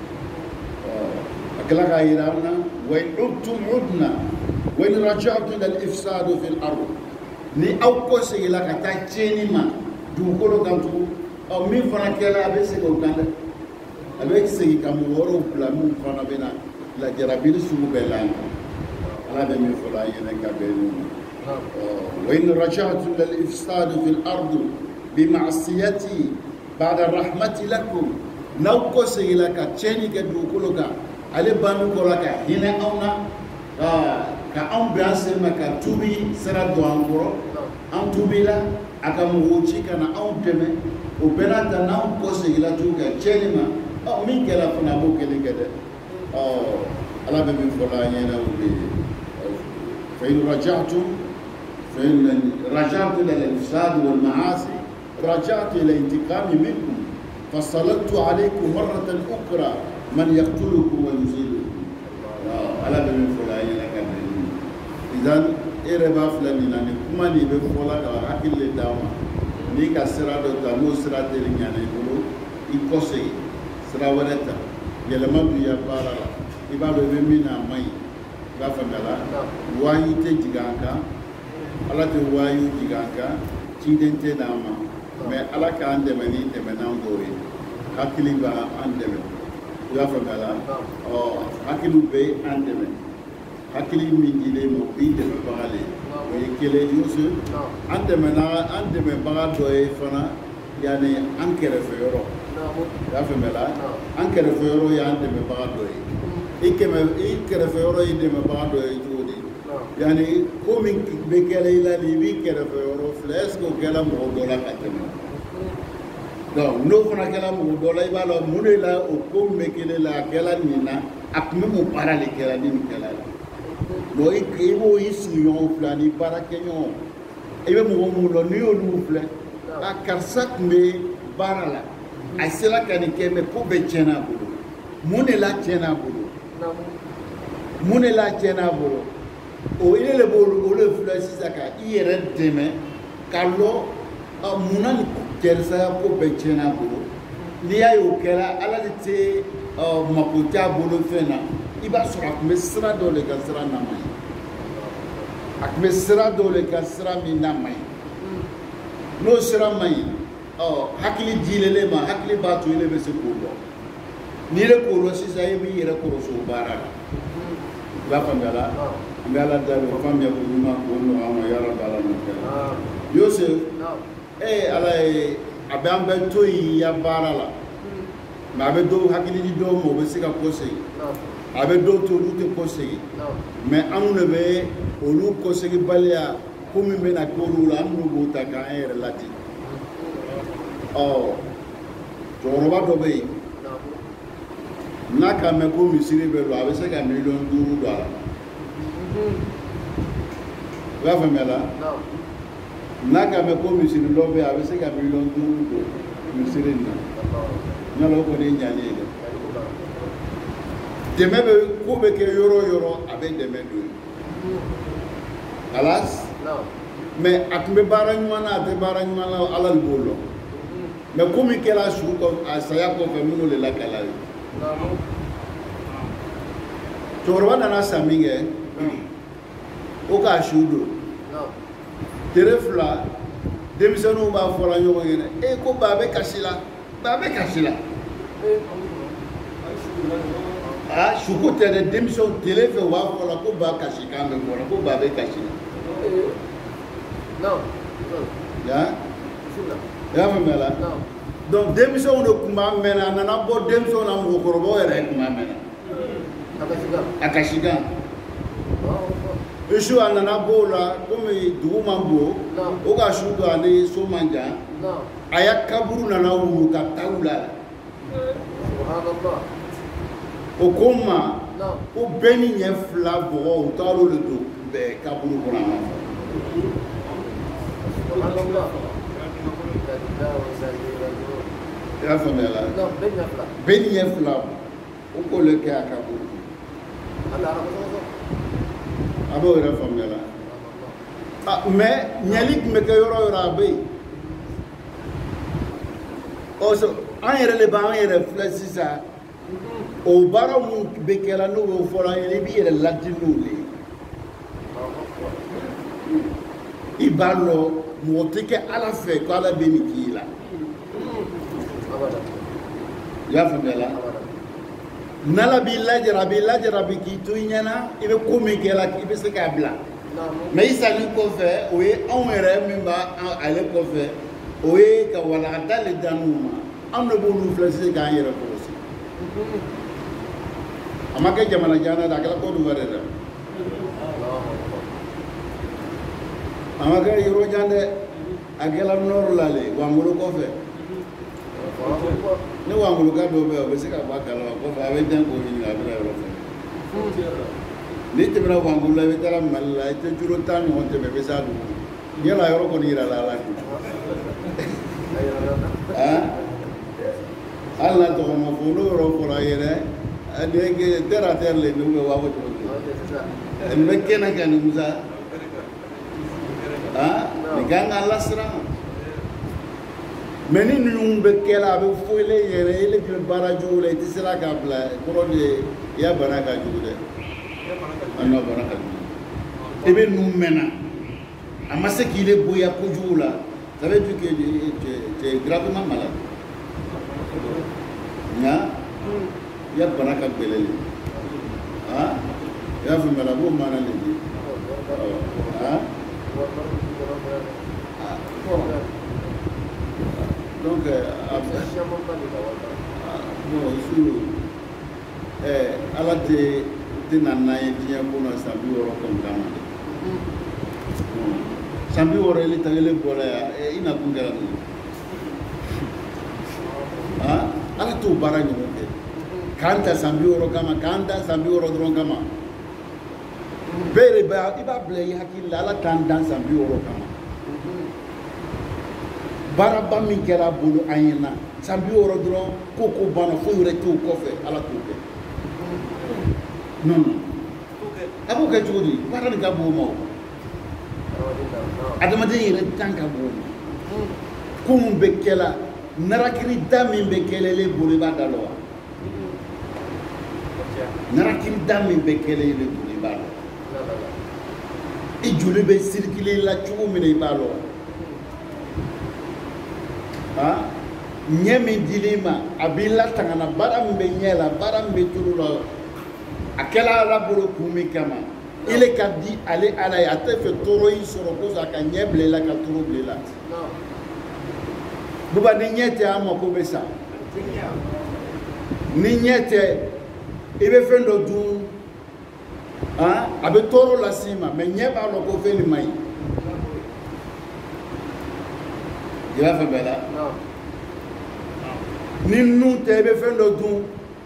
a tila k'a yira an na wa in udtum udna wa in raja'tum ila al-ifsad fi al-ard ni aw kɔsegin ka taa tiɲɛni ma dugukolo kan tugun min fana kɛra a bɛ segin o kan dɛ a bɛ segin ka mɔgɔ wɛrɛw bila min fana bɛ na lajarabili sugu bɛɛ la ala bɛ min fɔ la an ɲɛnɛ ka bɛn n'o ma وإن رجعتم للإفساد في الأرض بمعصيتي بعد الرحمة لكم نو كوسي لك تشيني كدوكولوكا علي بانو كولاكا هنا أونا كأم بياسما كتوبي سرا دوانكورو أم توبي لا أكام ووشي كان أم دمي وبنا تناو كوسي لا توكا تشيني ما مين كلا فنابو كلي كده على بمن فلا ينا وبي فإن رجعتم فإن رجعت إلى الإفساد والمعاصي رجعت إلى انتقام منكم فسلطت عليكم مرة أخرى من يقتلكم ويزيلكم على بمن فلاين لك إذن إربا فلاننا نكما نبي فلا أكل لداما نيكا سرادو تامو سرادو لنيانا يقولوا إكوسي سراورتا يلما بيا بارا إبالو بمينا ماي بافملا واني تجيغانكا ala tɛ wayu jigin an kan ciden tɛ d'an ma mais ala k'an dɛmɛ ni dɛmɛnan dɔw ye hakili b'an dɛmɛ i y'a faamuya la hakiliw bɛ an dɛmɛ hakili min dilen ma o b'i dɛmɛbaga le o ye kelen Yusuf an dɛmɛbaga dɔ ye fana yani an kɛrɛfɛ yɔrɔ i y'a faamuya la an kɛrɛfɛ yɔrɔ y'an dɛmɛbaga dɔ ye i kɛrɛfɛ yɔrɔ ye dɛmɛbaga dɔ ye cogo di yani ko min bɛ kɛla i la ni b'i kɛrɛfɛ yɔrɔ filɛ est ce que o kɛla mɔgɔ dɔ la ka tɛmɛ donc n'o fana kɛla mɔgɔ dɔ la i b'a dɔn mun de la o ko min bɛ kɛla la a kɛla nin na a tun bɛ mun baara de kɛla ni nin kɛla la donc i b'o i sigiɲɔgɔnw filɛ ani baarakɛɲɔgɔnw i bɛ mɔgɔ minnu dɔn n'i y'olu filɛ a karisa tun bɛ baara la a sera ka nin kɛ mais ko bɛɛ tiɲɛna a bolo mun de la tiɲɛna a bolo mun de la tiɲɛna a bolo o ile le b'o le filɛ sisan ka i yɛrɛ dɛmɛ ka lɔ munna ni cɛrisaya ko bɛɛ tiɲɛna a bolo n'i y'a ye o kɛra ala de tɛ mako t'a bolo fɛn na i b'a sɔrɔ a tun bɛ sira dɔ le ka sira n'a ma ɲi a tun bɛ sira dɔ le ka sira min n'a ma ɲi n'o sira ma ɲi hakili dilen ma hakili b'a to ile bɛ se k'o dɔn n'i yɛrɛ k'o dɔn sisan i b'i yɛrɛ kɔlɔsi o baara la i b'a faamuya la an bɛ ala deli o faamuya ko ɲuman k'o nɔgɔya an ma yɔrɔ b'a la n'o kɛra Yosef ala ye a bɛ an bɛ to yen ya baara la mɛ a bɛ dɔw hakili di dɔw ma o bɛ se ka ko segin a bɛ dɔw to olu tɛ ko segin mɛ anw de bɛ olu ko segin baliya ko min bɛ na k'olu la an n'u b'o ta k'an yɛrɛ ladi cɛkɔrɔba dɔ bɛ yen n'a ka mɛn ko misiri bɛ don a bɛ se ka $5,000,000 don a la i b'a faamuya la n'a qu'à me commisser le lobby avec ce qu'a mis l'on tout, monsieur Lina. N'a pas connu Yannick. Demain, vous pouvez que Yoro avec des mains. Alas? Mais à me barangmana, te barangmana à la bolo. Mais comme il y a la chou, à Sayako, nous le lacalai. Tu vois dans la Samingé, au cas choudo. Terefla, démissionnou va faire la yoga et ko babé kashila. Ah, chouko tere démission téléphone va faire la ko ba kashika me voilà ko babé kashila. Non. Ya? Ya mamela. Donc démission de kuma mena nana bo démission na mo korobo ere kuma mena. Akashiga. Isu anana bola comme dugumambo oga shudo ane somanja aya kaburu nana wu ka taula subhanallah okoma o beni nye fla bo o talo le do be kaburu bona subhanallah ya famela non beni nye fla o ko le ka kaburu Allah abo yɛrɛ faamuya la mais ɲɛli tun bɛ kɛ yɔrɔ yɔrɔ a bɛ yen an yɛrɛ de b'an yɛrɛ filɛ sisan o baara minnu bɛ kɛra n'o y'o fɔra an ye i b'i yɛrɛ ladi n'o de ye i b'a dɔn mɔgɔ tɛ kɛ ala fɛ ko ala bɛ nin k'i la i y'a faamuya la. N'ala b'i lajara bi k'i to i ɲɛna i bɛ ko min kɛ la i bɛ se k'a bila mais i sanni kɔfɛ o ye anw yɛrɛ min b'ale kɔfɛ o ye ka walagata le da n'u ma anw de b'olu filɛ sisan k'an yɛrɛ kɔlɔsi a ma kɛ jamana jan na dɛ a kɛra Côte d'Ivoire dɛ a ma kɛ yɔrɔ jan dɛ a kɛra Nord la le Wangolo kɔfɛ. Ne wangolo ka dɔ bɛ yen o bɛ se ka bɔ a kalama kɔfɛ a bɛ den k'o ɲininka a bɛna yɔrɔ fɛ n'i tɛmɛna wangolo la i bɛ taga Mali la i tɛ juro 10 ɲɔgɔn tɛmɛ i bɛ s'a dugu yala yɔrɔ kɔni yira la ala de hali n'a tɔgɔ ma fɔ n'o yɔrɔ fɔra yɛrɛ terre à terre le n'u bɛ waa fɔ cogo di nin bɛ kɛnɛ kan nin Musa nin kan ka lasiran. Mais ni nous bekela avec foile yere ile bi barajo le tisera ka bla koro de ya baraka jude ana baraka jude ebe nous mena amase ki le boya ko jula ça veut dire que tu es gravement malade ya baraka belele ya fu mala bo mana le donc ala tɛ na n'an ye diɲɛ kɔnɔ san 60 kɔni kama san 60 ele tagalen bɔra yan i na kun kɛra nin ala t'o baara ɲɔgɔn kɛ k'an ta san 60 kama k'an ta san 60 dɔrɔn kama bɛɛ de b'a i b'a bila i hakili la ala t'an dan san 60 kama. Baraba min kɛra bolo an ye na san 60 dɔrɔn ko banna foyi wɛrɛ t'o kɔfɛ ala t'o kɛ non a b'o kɛ cogo di baara de ka bon o ma adamaden yɛrɛ tan ka bon o ma ko min bɛ kɛla narakiri da min bɛ kɛlɛlen bolo i b'a da lɔ wa narakiri da min bɛ kɛlɛlen bolo i b'a lɔ i joli bɛ circuler la cogo min na i b'a lɔ ɲɛ min dil'i ma a b'i latangana baara min bɛ ɲɛ la baara min bɛ turu la a kɛla ala bolo kun min kama ile ka di ale ala ye a tɛ fɛ tɔɔrɔ y'i sɔrɔ ko a ka ɲɛ bila i la ka tɔɔrɔ bila i la buba ni ɲɛ tɛ an mako bɛ sa ni ɲɛ tɛ i bɛ fɛn dɔ dun a bɛ tɔɔrɔ las'i ma mais ɲɛ b'a dɔn ko fɛn nin ma ɲi i b'a fɛ bɛɛ la ni nun tɛ i bɛ fɛn dɔ dun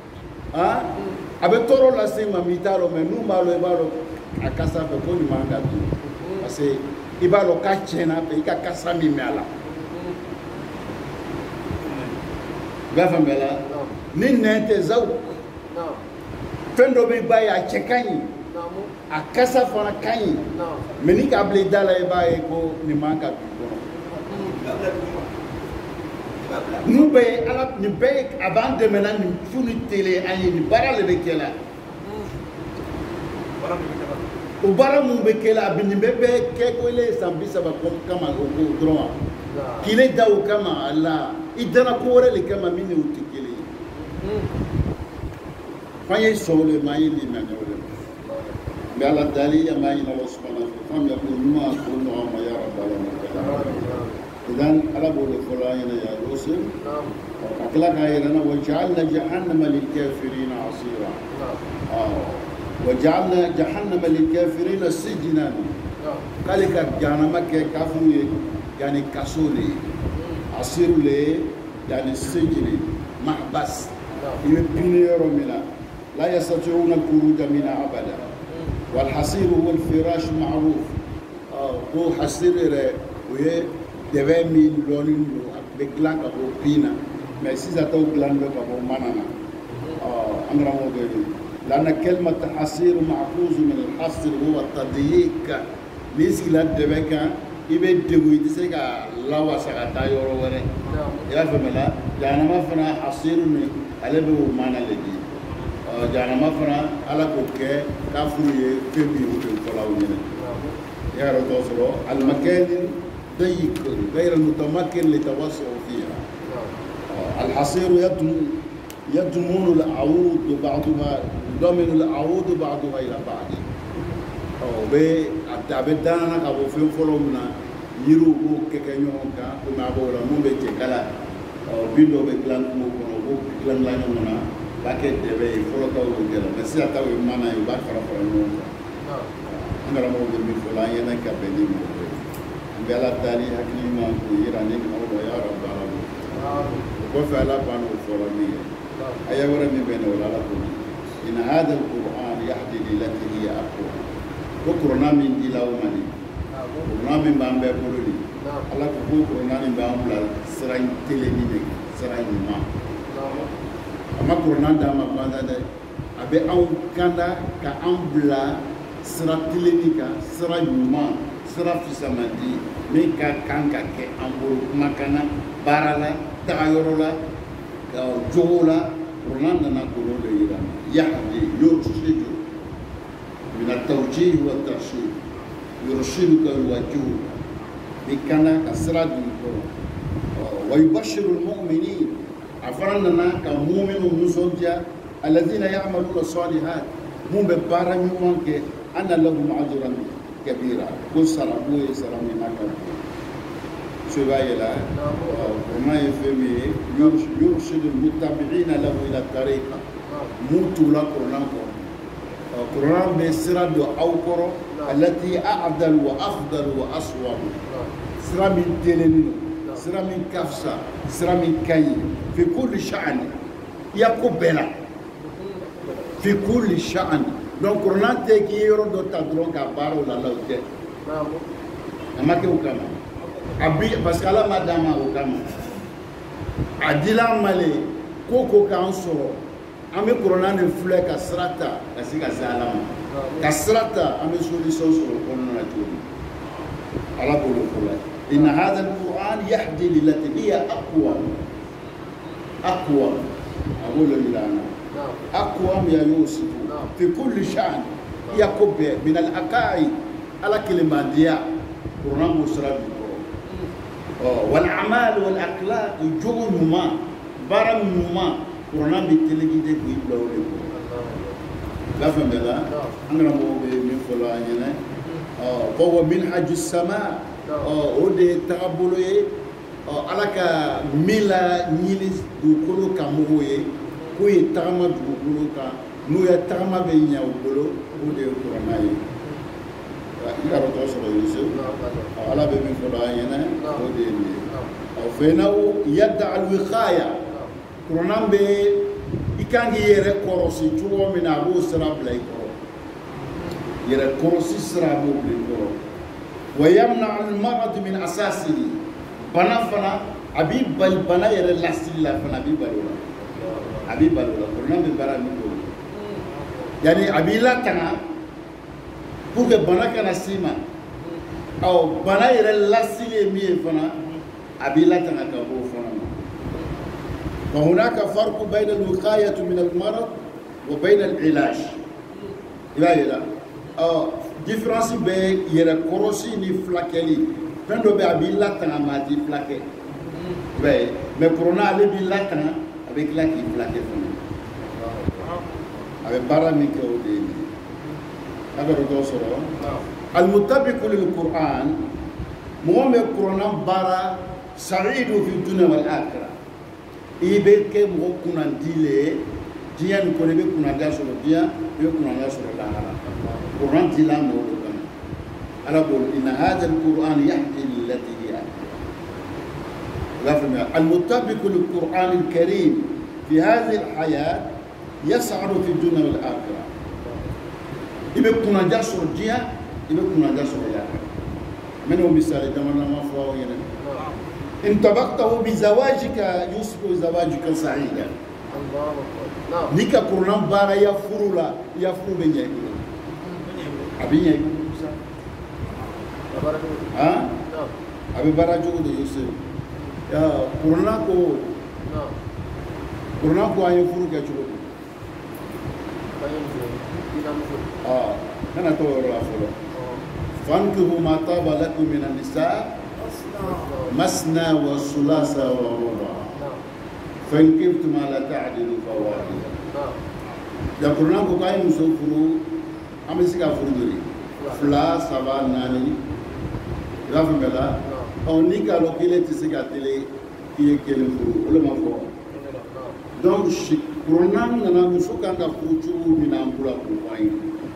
a bɛ tɔɔrɔ lase i ma mais i t'a dɔn mais nun b'a dɔn i b'a dɔn a kasa fɛ ko nin man ka dun parce que i b'a dɔn k'a tiɲɛna fɛ i ka kasa min mɛn a la i b'a faamuya la ni nɛn tɛ zaw fɛn dɔ bɛ ba ye a cɛ ka ɲi a kasa fana ka ɲi mɛ ni k'a bila i da la i b'a ye ko nin man ka bi kɔnɔ ninnu bɛɛ ye ala nin bɛɛ ye a b'an dɛmɛ na nin fu ni tele an ye nin baara de bɛ kɛ la o baara mun bɛ kɛ la a bɛ nin bɛɛ bɛ kɛ ko ele ye san 30 kama o ko dɔrɔn wa k'ile da o kama ala i dara ko wɛrɛ de kama min ni o tɛ kelen ye f'an ye sɔn o de ma an ye limaniya o de ma mɛ ala dali an b'a ɲini ala subahana fɛ f'an bɛ ko ɲuman ko ɲɔgɔn ma ya rabbi alamin idan ala b'o de fɔlɔ an ɲɛna ya Yusuf ka tila k'a yɛrɛ na wa ja'alna jahannama lil kafirina asira wa ja'alna jahannama lil kafirina sijnan k'ale ka jahanama kɛ kafiriw ye yani kaso de ye asiru le ye yani sijni mahbas i bɛ pinɛ yɔrɔ min na la yastati'una al-khuruja minha abada wal hasiru wal firash ma'ruf ko hasir yɛrɛ o ye dɛbɛ min dɔɔnin don a bɛ dilan ka bɔ bin na mɛ sisan taw dilan bɛ ka bɔ mana na an karamɔgɔ bɛ yen lana kalimata hasir ma'khuz min al-hasr huwa tadyiq n'i sigila dɛbɛ kan i bɛ degun i tɛ se ka lawasa ka taa yɔrɔ wɛrɛ i y'a faamuya jahanama fana hasiru ni ale bɛ o mana le di jahanama fana ala k'o kɛ kafuru ye fɛn min o tɛ fɔla o ɲɛna i y'a yɛrɛ tɔ sɔrɔ alimakɛni ضيق غير المتمكن للتوسع فيها الحصير يضمن العود بعضها يضمن العود بعضها الى بعض abedana ka bo fen folo muna yiru ko keke ñoo ka ko ma bo la mo be je kala bindo be plan mo ko ko plan la ñoo na ba ke debe folo ka o gela mais si ata we mana yu ba fara fara no ngara mo be mi fola yena ka be ni mo bela dali hakili ma ko yira ne ko ya rabbana ko fa la banu folo ni aya wara mi be no la ko in hada alquran yahdi lillati hiya aqwa ko corona min dila o mani corona min b'an bɛɛ bolo de ala ko ko corona min b'an bila sira kelen ni de sira ɲuman a ma corona d'a ma banda dɛ a bɛ anw kanda ka an bila sira tilenni kan sira ɲuman sira fisamandi min ka kan ka kɛ an bolo kumakan na baara la tagayɔrɔ la jogo la corona nana k'olu de yira yahdi yurshidu من التوجيه والترشيد يرشدك ويوجهك بكنا كسراد ويبشر المؤمنين عفرنا كمؤمن ومسوجا الذين يعملون الصالحات مو ببارا منك أنا لهم أجرا كبيرا كل سلامو سلامي نكر سبايا لا وما يفهمي يرشد المتبعين له إلى الطريقة موتوا لكم القرآن بسرد أوكر التي أعدل وأفضل وأصوب سرا من تلين سرا من كفسة سرا من كي في كل شأن يقبل في كل شأن دونك القرآن تيجي يرد تدرون كبارو لا لوجه أما كيو كما أبي بس كلا ما دام أو كما أديلا مالي كوكو كانسو ame corona ne fule ka srata ka siga salama ka srata ame solution sur corona na tuni ala bolo kula in hadha alquran yahdi lillati hiya aqwa aqulu lana aqwa ya yusuf fi kulli sha'n yakub min alaqai ala kalimadia corona musra wal a'mal wal akhlaq juguma baram numa corona bi telegide ko ibla o le ko la famela angara mo be mi folo anyene ko wa min hajus sama o de tabulo ye alaka mila nyili du kolo kamugo ye ko ye tama du kolo ka no ya tama be nya o bolo o de corona ye ila ro to so yeso ala be mi folo anyene o de ni o fenawo yadda al wiqaya corona bɛ i kan k'i yɛrɛ kɔrɔsi cogo min na a b'o sira bila i kɔrɔ yɛrɛ kɔrɔsi sira b'o bila i kɔrɔ ويمنع المرض من أساسه بنا فنا أبي بل بنا يرى لاستيلا فنا أبي بالولا أبي بالولا كلنا ببرا ميكو يعني أبي لا تنا بوك بنا كنا سيما أو بنا يرى لاستيلا مية فنا أبي لا تنا كابو فنا فهناك فرق بين الوقاية من المرض وبين العلاج لا différence be yere korosi ni flakeli pendo be abi latana ma di flake be mais pour na ale bi latana avec la qui flake fona avec barami ko de aga do soro al muttabiq lil qur'an mo me qur'an bara sa'idu fi dunya wal akhirah ibe ke mo kunan dile diyan ko be kunan da soro diya be kunan da soro la القرآن تلام ولكن أنا أقول إن هذا القرآن يحكي التي هي المطبق للقرآن الكريم في هذه الحياة يسعد في الدنيا والآخرة إذا كنا جاسر جيا إذا كنا جاسر الآخرة من هو مثال دمنا ما فوق إن طبقته بزواجك يصبح زواجك سعيدا نيكا قرآن بارا يفرو لا يفرو بنيا abinya ibu bisa abi barajo de Yusuf ya kurna ko ayo furu ke chulo kana to ro afolo fankuhu ma taba lakum min an-nisa masna wa sulasa wa ruba fankiftum la ta'dilu fawahida ya kurna ko ayo muso furu amesika furuduri fla saba nani la fumela on ni ka lo kile tisika tele ki kele furu le ma fo donc kuronan na musuka nda fuchu minambula kuwai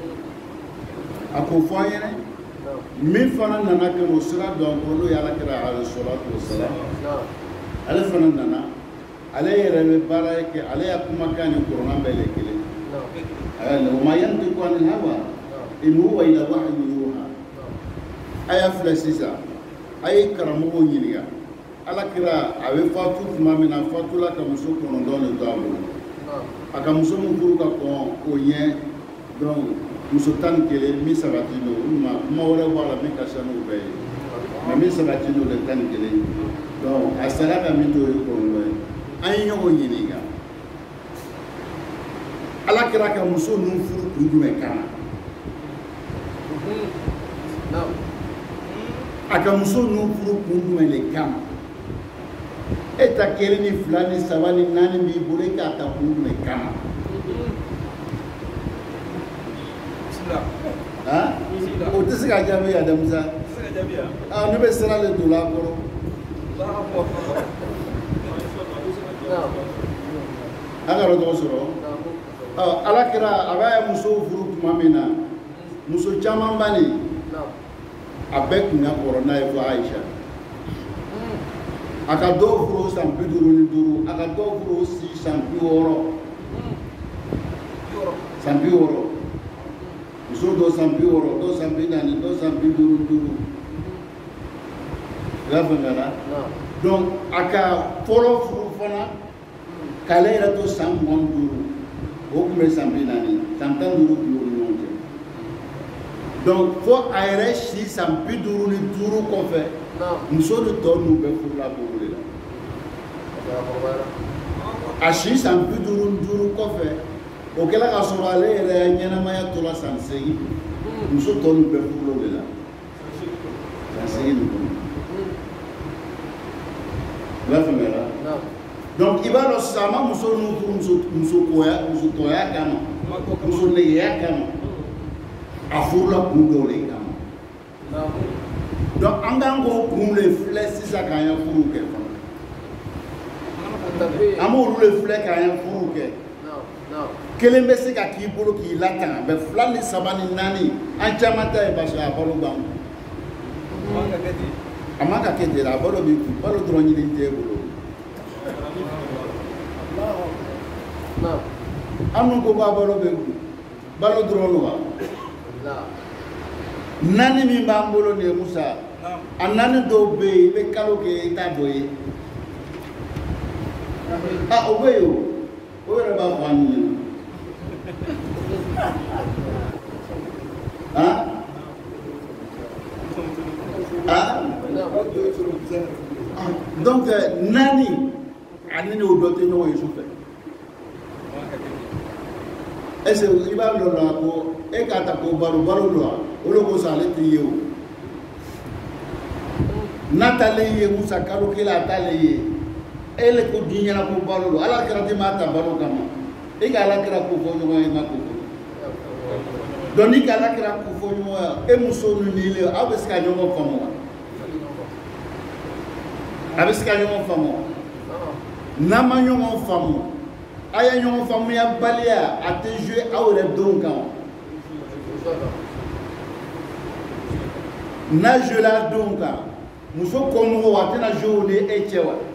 akufanya min fana nana ke musira donc lo yala kira ala salatu wassalam ala fana nana ala yere bara ke ala yakuma kan kuronan bele kele وما ينطق عن الهوى إن هو إلى وحي يوحى أي فلسيسا أي كرمو ينيا على كرا أبي فاتو كما من فاتو لا كمسو كنودون الدابو أكمسو مفروكا كونيه donc muso tan kele mi sabatino ma wala wala mi kasano be ma mi sabatino le tan kele donc asala mi to ko no ay nyogo yiniga ala kira ka muso nun furu kundume kana aka muso nun furu kundume le kama eta kele ni fulani sabani nani mi bure ka ta kundume kama o tisi ka jabe ya da musa ne be sera le dola koro aga ro do soro ala kira abaya muso furu kuma mina muso caman bani abe kunya korona e fo Aisha aka do furu san 55 aka do furu si san 60 san 60 muso do san 60 do san 40 do san 55 la fengala donc aka folo furu fana kale ra to san 12 o kume sambi nani santan duru kilo nyonje donc fo ayre si sambi duru ni duru ko fe muso de to nu be pour la boule la ashi sambi duru ko fe o kela ka so ale re nyana maya to la sansei muso to nu be pour la sansei nu la famela donc iba lo sama muso nu muso koya kama muso ne ya kama afurla kundo le kama donc angango kumle flesi sa kanya furu ke amo le fle kanya furu ke kelen be se ka ki bolo ki latan be flani sabani nani an chamata e basha bolo bam amaka ke de la bolo bi bolo droni ni te bolo anu ko ba balo be balo drono wa nani min b'an bolo nin ye Musa a nani dɔw bɛ yen i bɛ kalo kɛ i t'a dɔ ye o bɛ yen o yɛrɛ b'a fɔ an ɲɛna donc nani ani n'o dɔ tɛ ɲɔgɔn ye sufɛ est-ce que i b'a dɔn la ko e k'a ta ko balo do wa o de ko sa ale tɛ ye o n'a taalen ye Musa kalo kelen a taalen ye e le ko di ɲɛna ko balo do ala kɛra tɛ m'a ta balo kama e ka ala kɛra ko fɔ ɲɔgɔn ye n ka ko donc ni ka ala kɛra ko fɔ ɲɔgɔn ye e muso ni le aw bɛ se ka ɲɔgɔn faamu wa a bɛ se ka ɲɔgɔn faamu wa n'a ma ɲɔgɔn faamu a ye ɲɔgɔn faamuya baliya a tɛ jouer aw yɛrɛ denw kan wa n'a joué a denw kan muso kɔmɔgɔw a tɛna jouer o ni e cɛ wa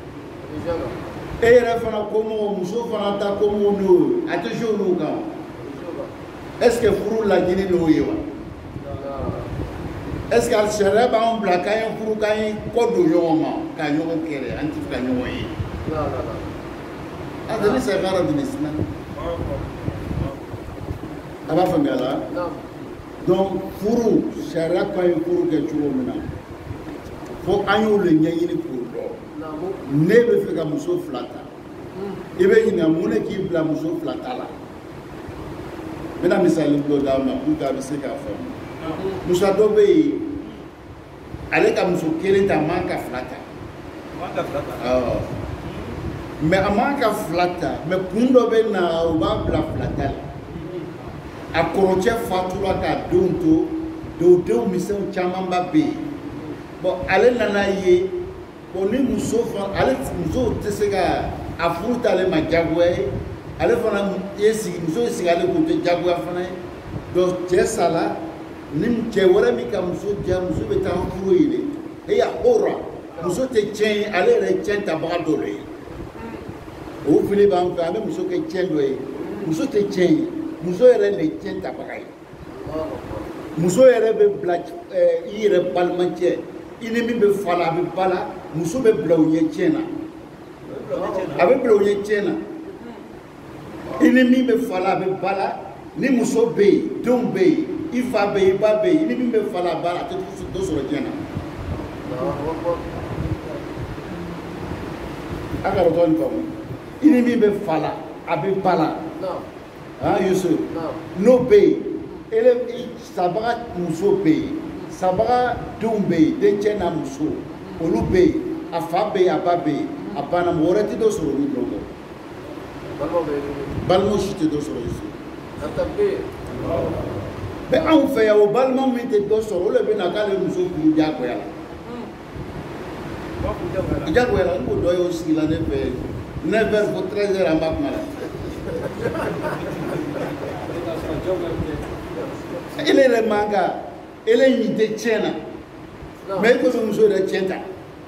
e yɛrɛ fana kɔmɔgɔw muso fana ta kɔmɔgɔw n'o a tɛ jouer olu kan wa est-ce que furu laɲini n'o ye wa est-ce que sariya b'an bila k'an ye furu k'an ye kɔ don ɲɔgɔn ma ka ɲɔgɔn kɛlɛ an tɛ fɛ ka ɲɔgɔn ye a deni sɛfara deni sinna a b'a faamuya la donc furu sariya ka ɲi furu kɛ cogo min na fo an y'olu ɲɛɲini k'o dɔn ne bɛ fɛ ka muso fila ta i bɛ ɲininka mun de k'i bila muso fila ta la n bɛna misali dɔ d'aw ma pour que a bɛ se k'a faamu muso dɔ bɛ yen ale ka muso kelen ta a man ka fila ta mais a man ka fila ta mais kun dɔ bɛ na o b'a bila fila ta la a kɔrɔcɛ fatura k'a denw to denw misɛnw camanba bɛ yen bon ale nana ye bon ni muso ale muso tɛ se ka a furu t'ale ma jagoya ye ale fana ye sigi muso ye sigi ale kun tɛ jagoya fana ye donc cɛ sala ni cɛ wɛrɛ min ka muso diya muso bɛ taa furu ye de e y'a ora muso tɛ tiɲɛ ye ale yɛrɛ ye tiɲɛ tabaga dɔ de ye o fili b'an fɛ an bɛ muso kɛ tiɲɛ dɔ ye muso tɛ tiɲɛ ye muso yɛrɛ de ye tiɲɛ tabaga ye muso yɛrɛ bɛ bila i yɛrɛ balimacɛ i ni min bɛ fa la a bɛ ba la muso bɛ bila o ɲɛ tiɲɛ na a bɛ bila o ɲɛ tiɲɛ na i ni min bɛ fa la a bɛ ba la ni muso bɛ yen denw bɛ yen i fa bɛ yen i ba bɛ yen i ni min bɛ fa la a ba la a tɛ dɔ sɔrɔ diɲɛ na a ka dɔn nin faamu i ni min bɛ fa la a bɛ ba la Yusuf n'o bɛ yen sabaga muso bɛ yen sabaga denw bɛ yen dencɛ n'a muso olu bɛ yen a fa bɛ yen a ba bɛ yen a banna mɔgɔ wɛrɛ tɛ dɔ sɔrɔ olu dɔrɔn kɔ balimaw si tɛ dɔ sɔrɔ Yusuf mais anw fɛ yan o balima min tɛ dɔ sɔrɔ o de bɛ na k'ale muso furu diyagoya la diyagoya la n ko dɔ y'o sigi la ne fɛ 9h fo 13h an b'a kuma la ele yɛrɛ man kan ele ɲi tɛ tiɲɛ na mais i ko bɛ muso yɛrɛ tiɲɛ ta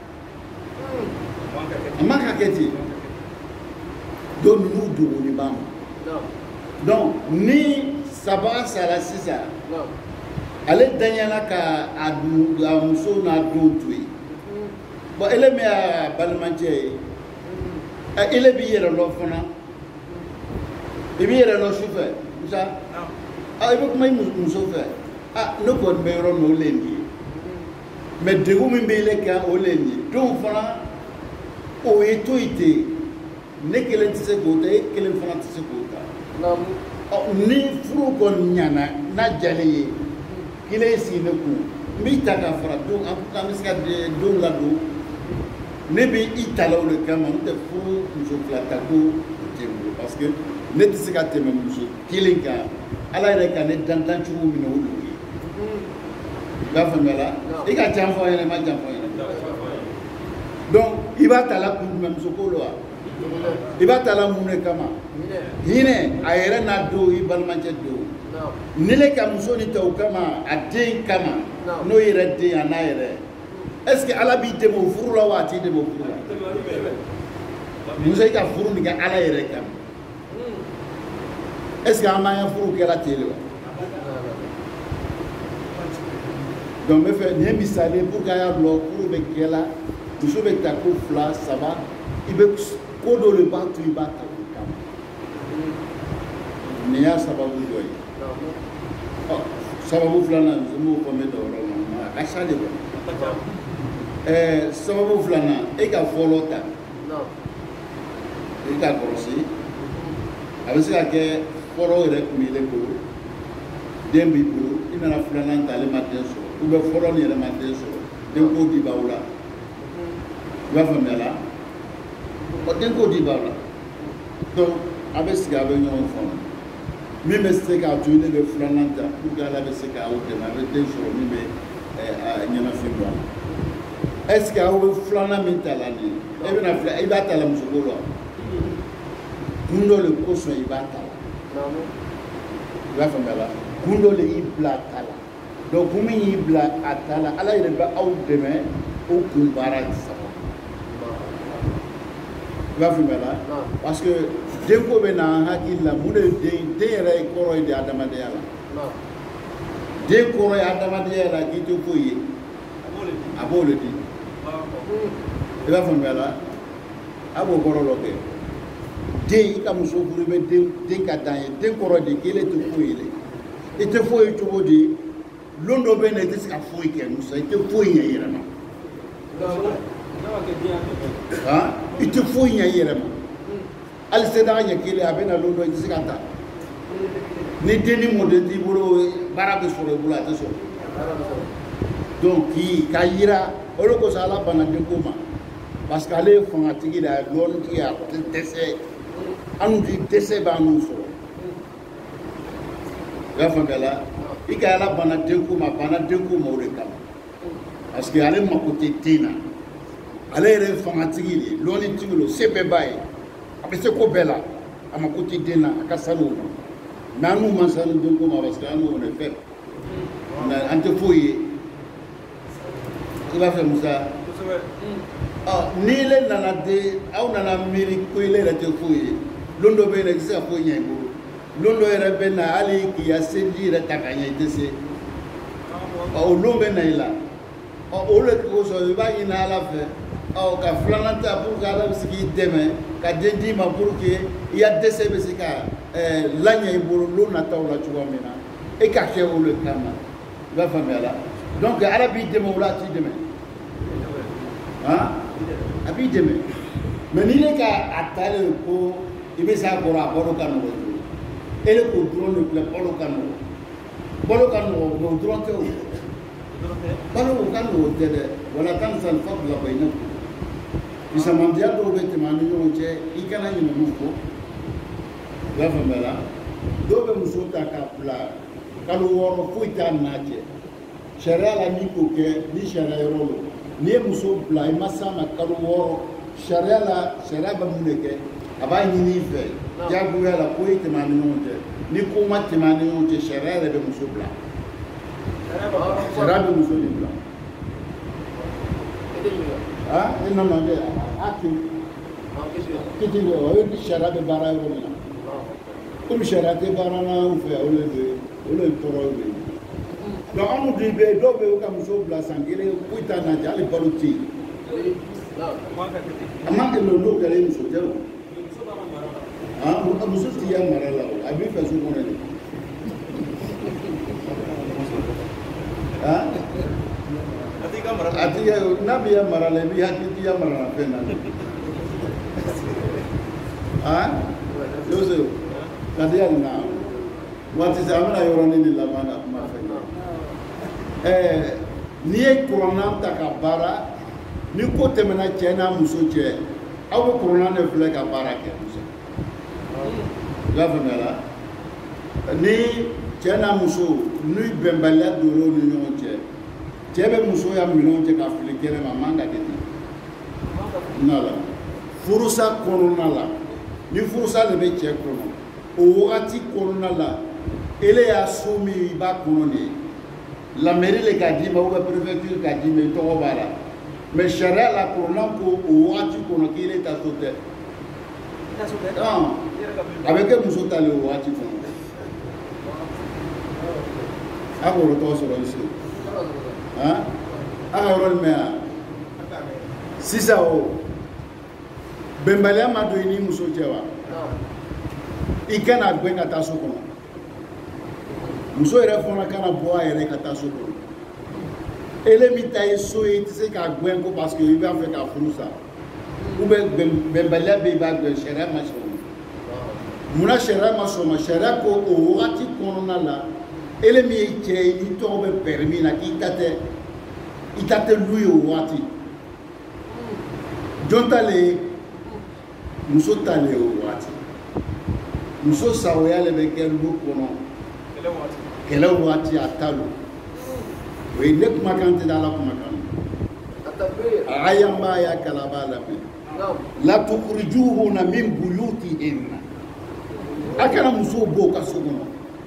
a man ka kɛ ten donc ninnu dogoni b'an ma donc ni sabaga sara sisan ale daɲɛna ka a muso n'a denw to yen bon ele min y'a balimacɛ ye ele b'i yɛrɛ lɔ fana i b'i yɛrɛ lɔ sufɛ Musa i bɛ kuma i muso fɛ ne kɔni bɛ yɔrɔ min o le ye nin ye mais degun min bɛ ele kan o le ye nin ye denw fana o ye to yen ten ne kelen tɛ se k'o ta e kelen fana tɛ se k'o ta ni furu kɔni ɲana n'a diyalen ye kelen sigi ne kun n b'i ta ka fara denw an bɛ se ka denw ladon ne bɛ i tala o de kama n tɛ furu muso fila ta ko o tɛ n bolo parce que ne tɛ se ka tɛmɛ muso kelen kan ala yɛrɛ ka ne dantan cogo min na o de ye i b'a faamuya la i ka can fɔ an ɲɛna i ma can fɔ an ɲɛna donc i b'a tala kun jumɛn muso ko lo wa i b'a tala mun de kama hinɛ a yɛrɛ n'a denw i balimacɛ denw ni ne ka muso ni ta o kama a den kama n'o yɛrɛ den a n'a yɛrɛ est-ce que ala b'i dɛmɛ o furu la wa a t'i dɛmɛ o furu la muso i ka furu nin kɛ ala yɛrɛ kama est-ce que an b'an ka furu kɛra ten de wa Donc, je fais un missalé pour gagner le bloc, pour le gagner là, je vais ta coupe là, ça va. Il veut coder le bas, tu y vas. Il y a ça va vous jouer. Ça va vous faire là, je vous promets de vous à chaque fois. Ça va vous faire là, et qu'à follow ta. Et qu'à grosser. Avec ce que follow le kumile pour dembi pour il n'a pas là dans le matin so ou bien follow le matin so de ko di baula va faire là o de ko di baula donc avec ce que avec nous fond même ce que tu ne veux pas là pour gala avec ce que a ou de avec des so même nyana fimba est-ce que a ou flana mentala ni e bena fla iba tala musukolo kundo le koso iba tala la famela kundo le ibla tala donc kumi ibla atala ala ire ba au deme o kumbara sa la famela parce que deko bena hakilla mude de yere koro ide adama de yala de koro adama de yala gitu koyi abole di la famela abo koro loke de ka muso furu be de ka dan ye de koro de kele to koyele e te foyi cogo di londo be ne te se ka foyi ke muso e te foyi nya yere ma ha e te foyi nya yere ma al se da nya kele abena londo e se ka ta ni deni mo de di buro barabe soro bula te so donc ki kayira olo ko sala bana de koma parce que ale fanga tigi da lon ki a tese anu di tese ba nu so ya fangala ika ala bana de koma o de kama parce que ale makote tina ale re fanga tigi li lon tigi lo sebe baye apese ko bela amakote dena akasalo nanu mansanu de koma parce que anu on est fait on a ante foyer il va faire Moussa. Ni le nana de au nana miri ko ile la te fuyi londo be na kisa ko nyengo londo era be na ali ki ya sendi ra takanya itese o lombe na ila o le ko so ba ina ala fe o ka flananta pour ka la bisi deme ka dendi ma pour que ya dese be sika lanya ibolo lona tawla chuwa mena e ka ke o le kama va famela donc arabi deme wala ti deme hein abi deme mais ni le ka atale ko ibe sa ko ra bolo kan no ele ko drone le bolo kan no no drone te o bolo kan no te de wala tan sal fadla bainakum bisa mandia do be te manu no je ikana ni no ko la famela do be musuta ka pla kalu woro fuita naje sharia la ni ko ke ni sharia rolo ni muso bla i masama kalu woro sharia ba muneke aba ni fe jagu la ko ite manu no je ni ko mate manu no je sharia be muso bla sharia be muso bla ah non non de aki kiti o di sharia be bara ro mina comme sharia te bara na u fe o le toro be donc on dit be do be o ka muso bla sangere puita na jale baluti amante lo lo kale muso jelo ah muso ti ya marala abi fa so mo ne ah ati ya nabi ya marala bi hati ya marala pena ah yoso kadia na wati zamana yorani ni lamana mafanya ni e corona ta ka bara ni ko temena chena muso che awu corona ne fle ka bara ke muso la famela ni chena muso ni bembala dolo ni no che chebe muso ya mino che ka fle kere mamanga de nala furusa corona la ni furusa le be che corona o wakati corona la ele ya sumi ba corona la mairie le kadima ou la préfecture kadima to bala mais sharia la corona ko o wakati kono kile ta sote non avec muso tale o wakati kono agoro to so lo isu hein agarol mea sisa o bembalia mado ini muso jewa ikana gwen kata so kono muso ere fona kana boa ere kata so kono ele mitai so e tise ka gwen ko parce que il va faire ka funusa ou bembalia be ba gwen shera maso muna shera maso ma shera ko o wati kono na la ele mi che ni to be permis na itate lui o wati jontale muso tale o wati muso sawya le be ken lu kono kele wati atalu we ne kuma kan te dala kuma kan ayamba ya kalabala bi la tukhrijuhuna min buyutihinna akana muso bo ka sogono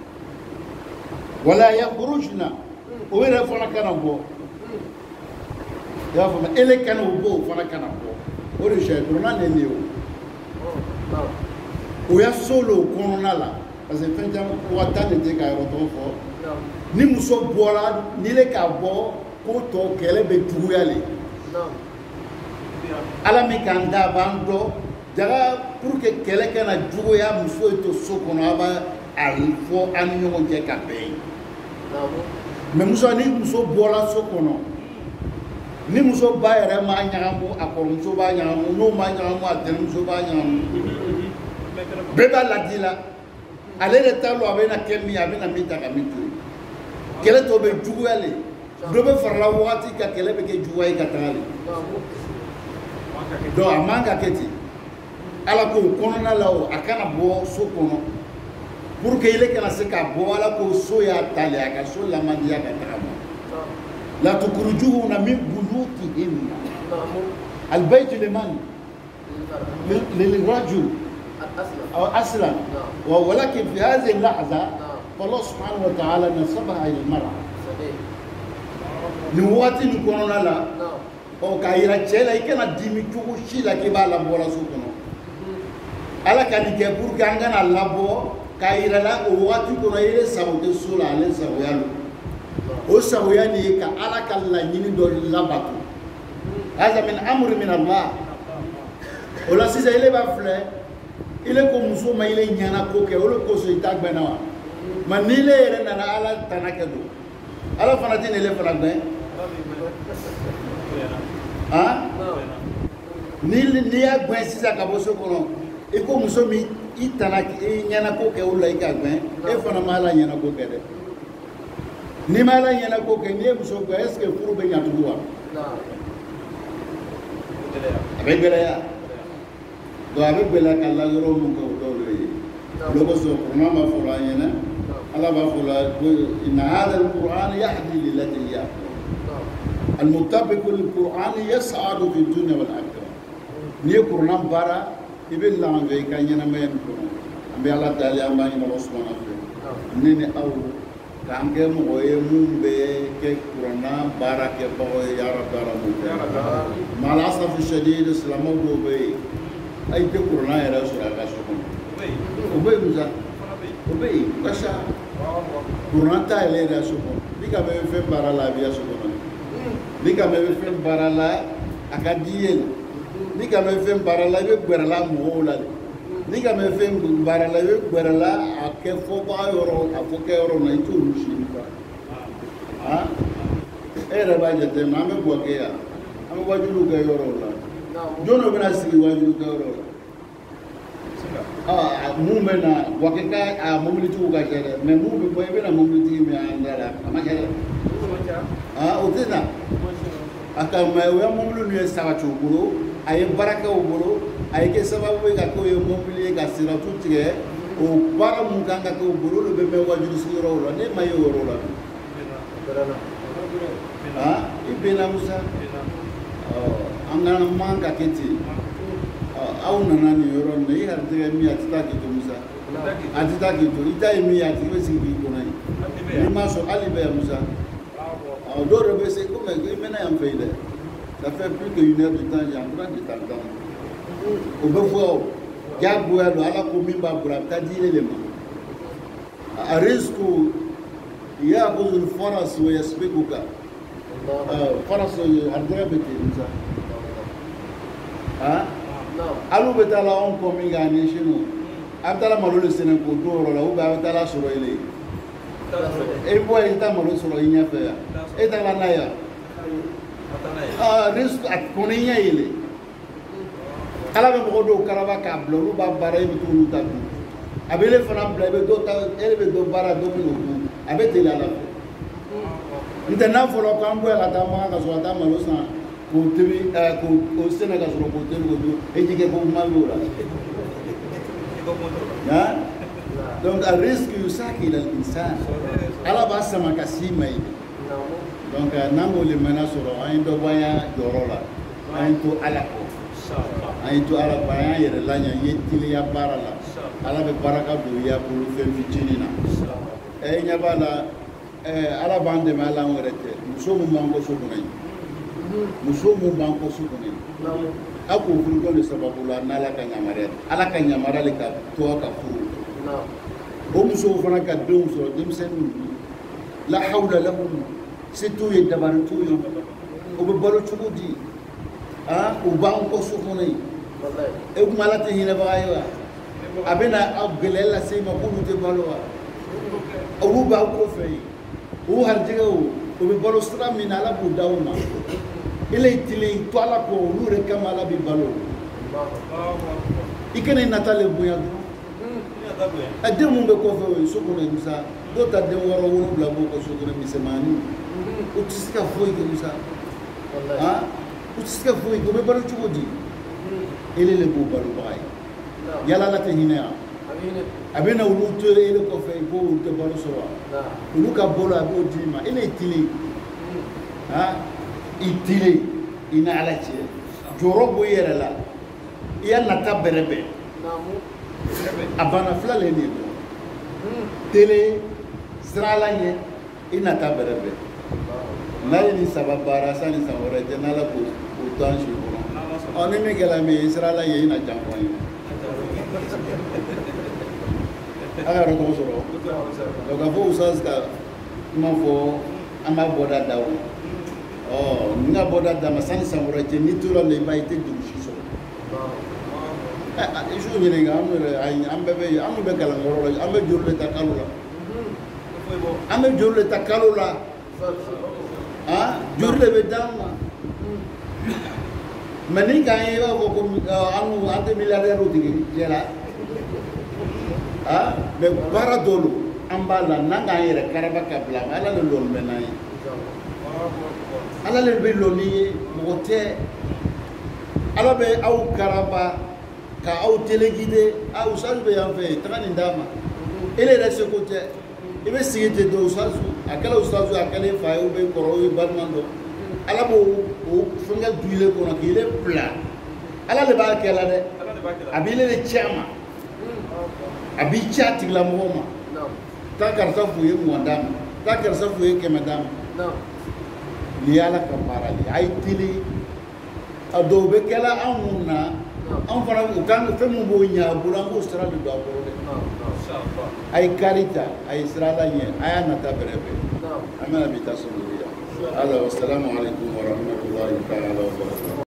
wala yakhrujna o wera fona kana bo ya fona ele kana bo fona kana bo o de je drona ne ni o ya solo kono la parce que fenta ko atane te ka ro to fo ni muso bola ni le ka bo ko to kele be tuyale ala mi kanda bando jaga pour que kele kana jugoya muso to sokono aba ai fo an ñogo je ka be mais muso ni muso bola sokono ni muso ba yere ma ñagamu akor muso ba ñagamu no ma ñagamu atel muso ba ñagamu beba la dila ale de talo abena kemi abena mita ka mitu kele to be jugoyale do be farla wati ka kele be ke jugoy ka tali do amanga keti ala ko kono na lawo akana bo sokono pour que ile kana se ka bo ala ko so ya tali aka so la mandia ka tama la tukrujuhuna min buyutihinna البيت لمن؟ للرجل أو أسلم ولكن في هذه اللحظة فالله سبحانه وتعالى نسبها إلى المرأة نواتي نكون لا أو كايرا تشيلا يكنا ديمي تشوكو شيلا كيبا لابورا سوكونو ala kani ke pour gangana labo kaira la o wati ko yele sawde sula ale sawyalo o sawyani ka ala kala nyini do labatu hada min amr min allah ola sisa ile ba fle ile ko muso ma ile nyana ko ke o ko so itagbena wa manile ere na ala tanake do ala fanati ne le fana gbe ha ni ya gbe sisa ka bo so ko e ko muso mi itana nyana ko ke ulla ikagbe e fana mala nyana ko ke de ni mala nyana ko ke ni muso ko est ce que furu be nyatu wa abe bela ya do abe bela kala yoro mu ko do le lo ko so kuma ma fura nyana ala ba fura inna hadha alquran yahdi lillati hiya المتبع للقران يسعد في الدنيا والاخره ني قران بارا ibe lanve ka nyana mayen ko ambe ala taali amani mo subhanahu wa ta'ala nene aw kange mo ye mumbe ke qur'ana barake ba ya rabbal alamin mala asaf shadid islam go be ay te qur'ana ya rasul ka shukun be muza be kasha qur'an ta ile da shukun diga be fe barala biya shukun diga be fe barala akadiyel ni ka me fem barala be gberala mo la ni ka me fem barala be gberala ake fo ba yoro afoke yoro na itu rushi ba ha era ba jete na me boke ya am wajulu ga yoro la jono bena sigi wajulu ga yoro mu mena boke ka mu militu ga jere me mu be boy bena mu militu me andara ama jere otena aka me we mu militu ne sawa chukuru aye baraka o bolo aye ke sababu ga ko yo mobilier ga sira tutige o bara mun kanga ko bolo be me wajuru siro lo ne mayo ro la ibena musa angana manga keti au nana ni yoro ne har de mi atita ki to musa atita ki to ita mi ati be sigi ko nai ni maso ali be musa do rebe se ko me mena yam feide. Ça fait plus qu'une heure de temps, j'ai en train de t'entendre. Au beau Gabouya, ala Komimba, t'as dit l'élément. À risque, il y a une force où il y a faraso ardega bete musa ah alu betala on ko mi ga ni shinu abdala malolo sene ko do ro la u ba betala soro ile e boy ta malo soro inya fe ya e ta la na ya risk at koninya ile ala be mo do karaba ka blo lu ba bara e bitu lu tabu abele fana bla be do ta ele be do bara do mi lu abete la la nte na folo ko ambo la ta ma ka so ta malo sa ko tebi ko sene ka so ko tebi ko do e jige ko ma lu la ya donc a risque yusaki lil insan ala ba sama kasima ile donc nango le mana soro ay do baya jorola ay to ala ko ay to ala baya yere lanya yetili ya barala ala be baraka do ya bulu fe fitinina e nyabala ala bande mala ngorete muso mu mango so dunay muso mu mango so dunay ako furu ko le sababu la nala ka nyamare ala ka nyamara le ka to ka furu o muso fana ka do so dem sen la hawla lahum situ ye dabaru yo o be balo chugudi o banko so dunay e malate hina baaywa abena abgelela sema kunu te balowa o ba ko fei o harjiga o be balo stra minala bu dawma ile tile to ala ko lure kamala bi balo ikene natale buya ade mun be ko fe so ko ne musa do ta de woro woro bla bo ko so ko ne misemani o tisika foi ke musa wallahi o tisika foi ko be balo chugodi ile le bu balo bay yala la te hina abena ulu to ile ko fe ko te balo so wa ulu ka bolo abo dima ile tile itile ina alache jorobo yere la iya nata berebe abana flale ni tele srala nye ina ta berebe nayi ni sababara sani sawore jenala ko utan shi ko oni me gela me srala ye ina jampo ni aga ro ko soro do ga fo usas ka ma fo ama boda dawo nga boda dama sani samura je nitura le baite du shiso isu nyene nga ambe kala ngoro ambe jorle takalula ambe jorle takalula jorle be dama mani gaye wa ko anu ante milliardaire utigi jela be bara dolu ambala nanga yere karabaka bla ala le lol menay ala le be loni mote ala be au karaba ka au telegide au salbe yan fe tani ndama ele rese kote ibe sigete do sasu akala ustazu akale fa u be koro u balmando ala bo o funga duile ko na kile pla ala le ba kala de abile le chama abi chati la moma ta karta fu ye mwandam ta karta fu ye kemadam liyala kapara li ay tili ado be kala amuna am fara kan fe mu bo nya bulango stra do aboro ay karita ay srala nye ay na tabrebe amana bitasuluya ala wassalamu alaikum wa rahmatullahi ta'ala wa barakatuh.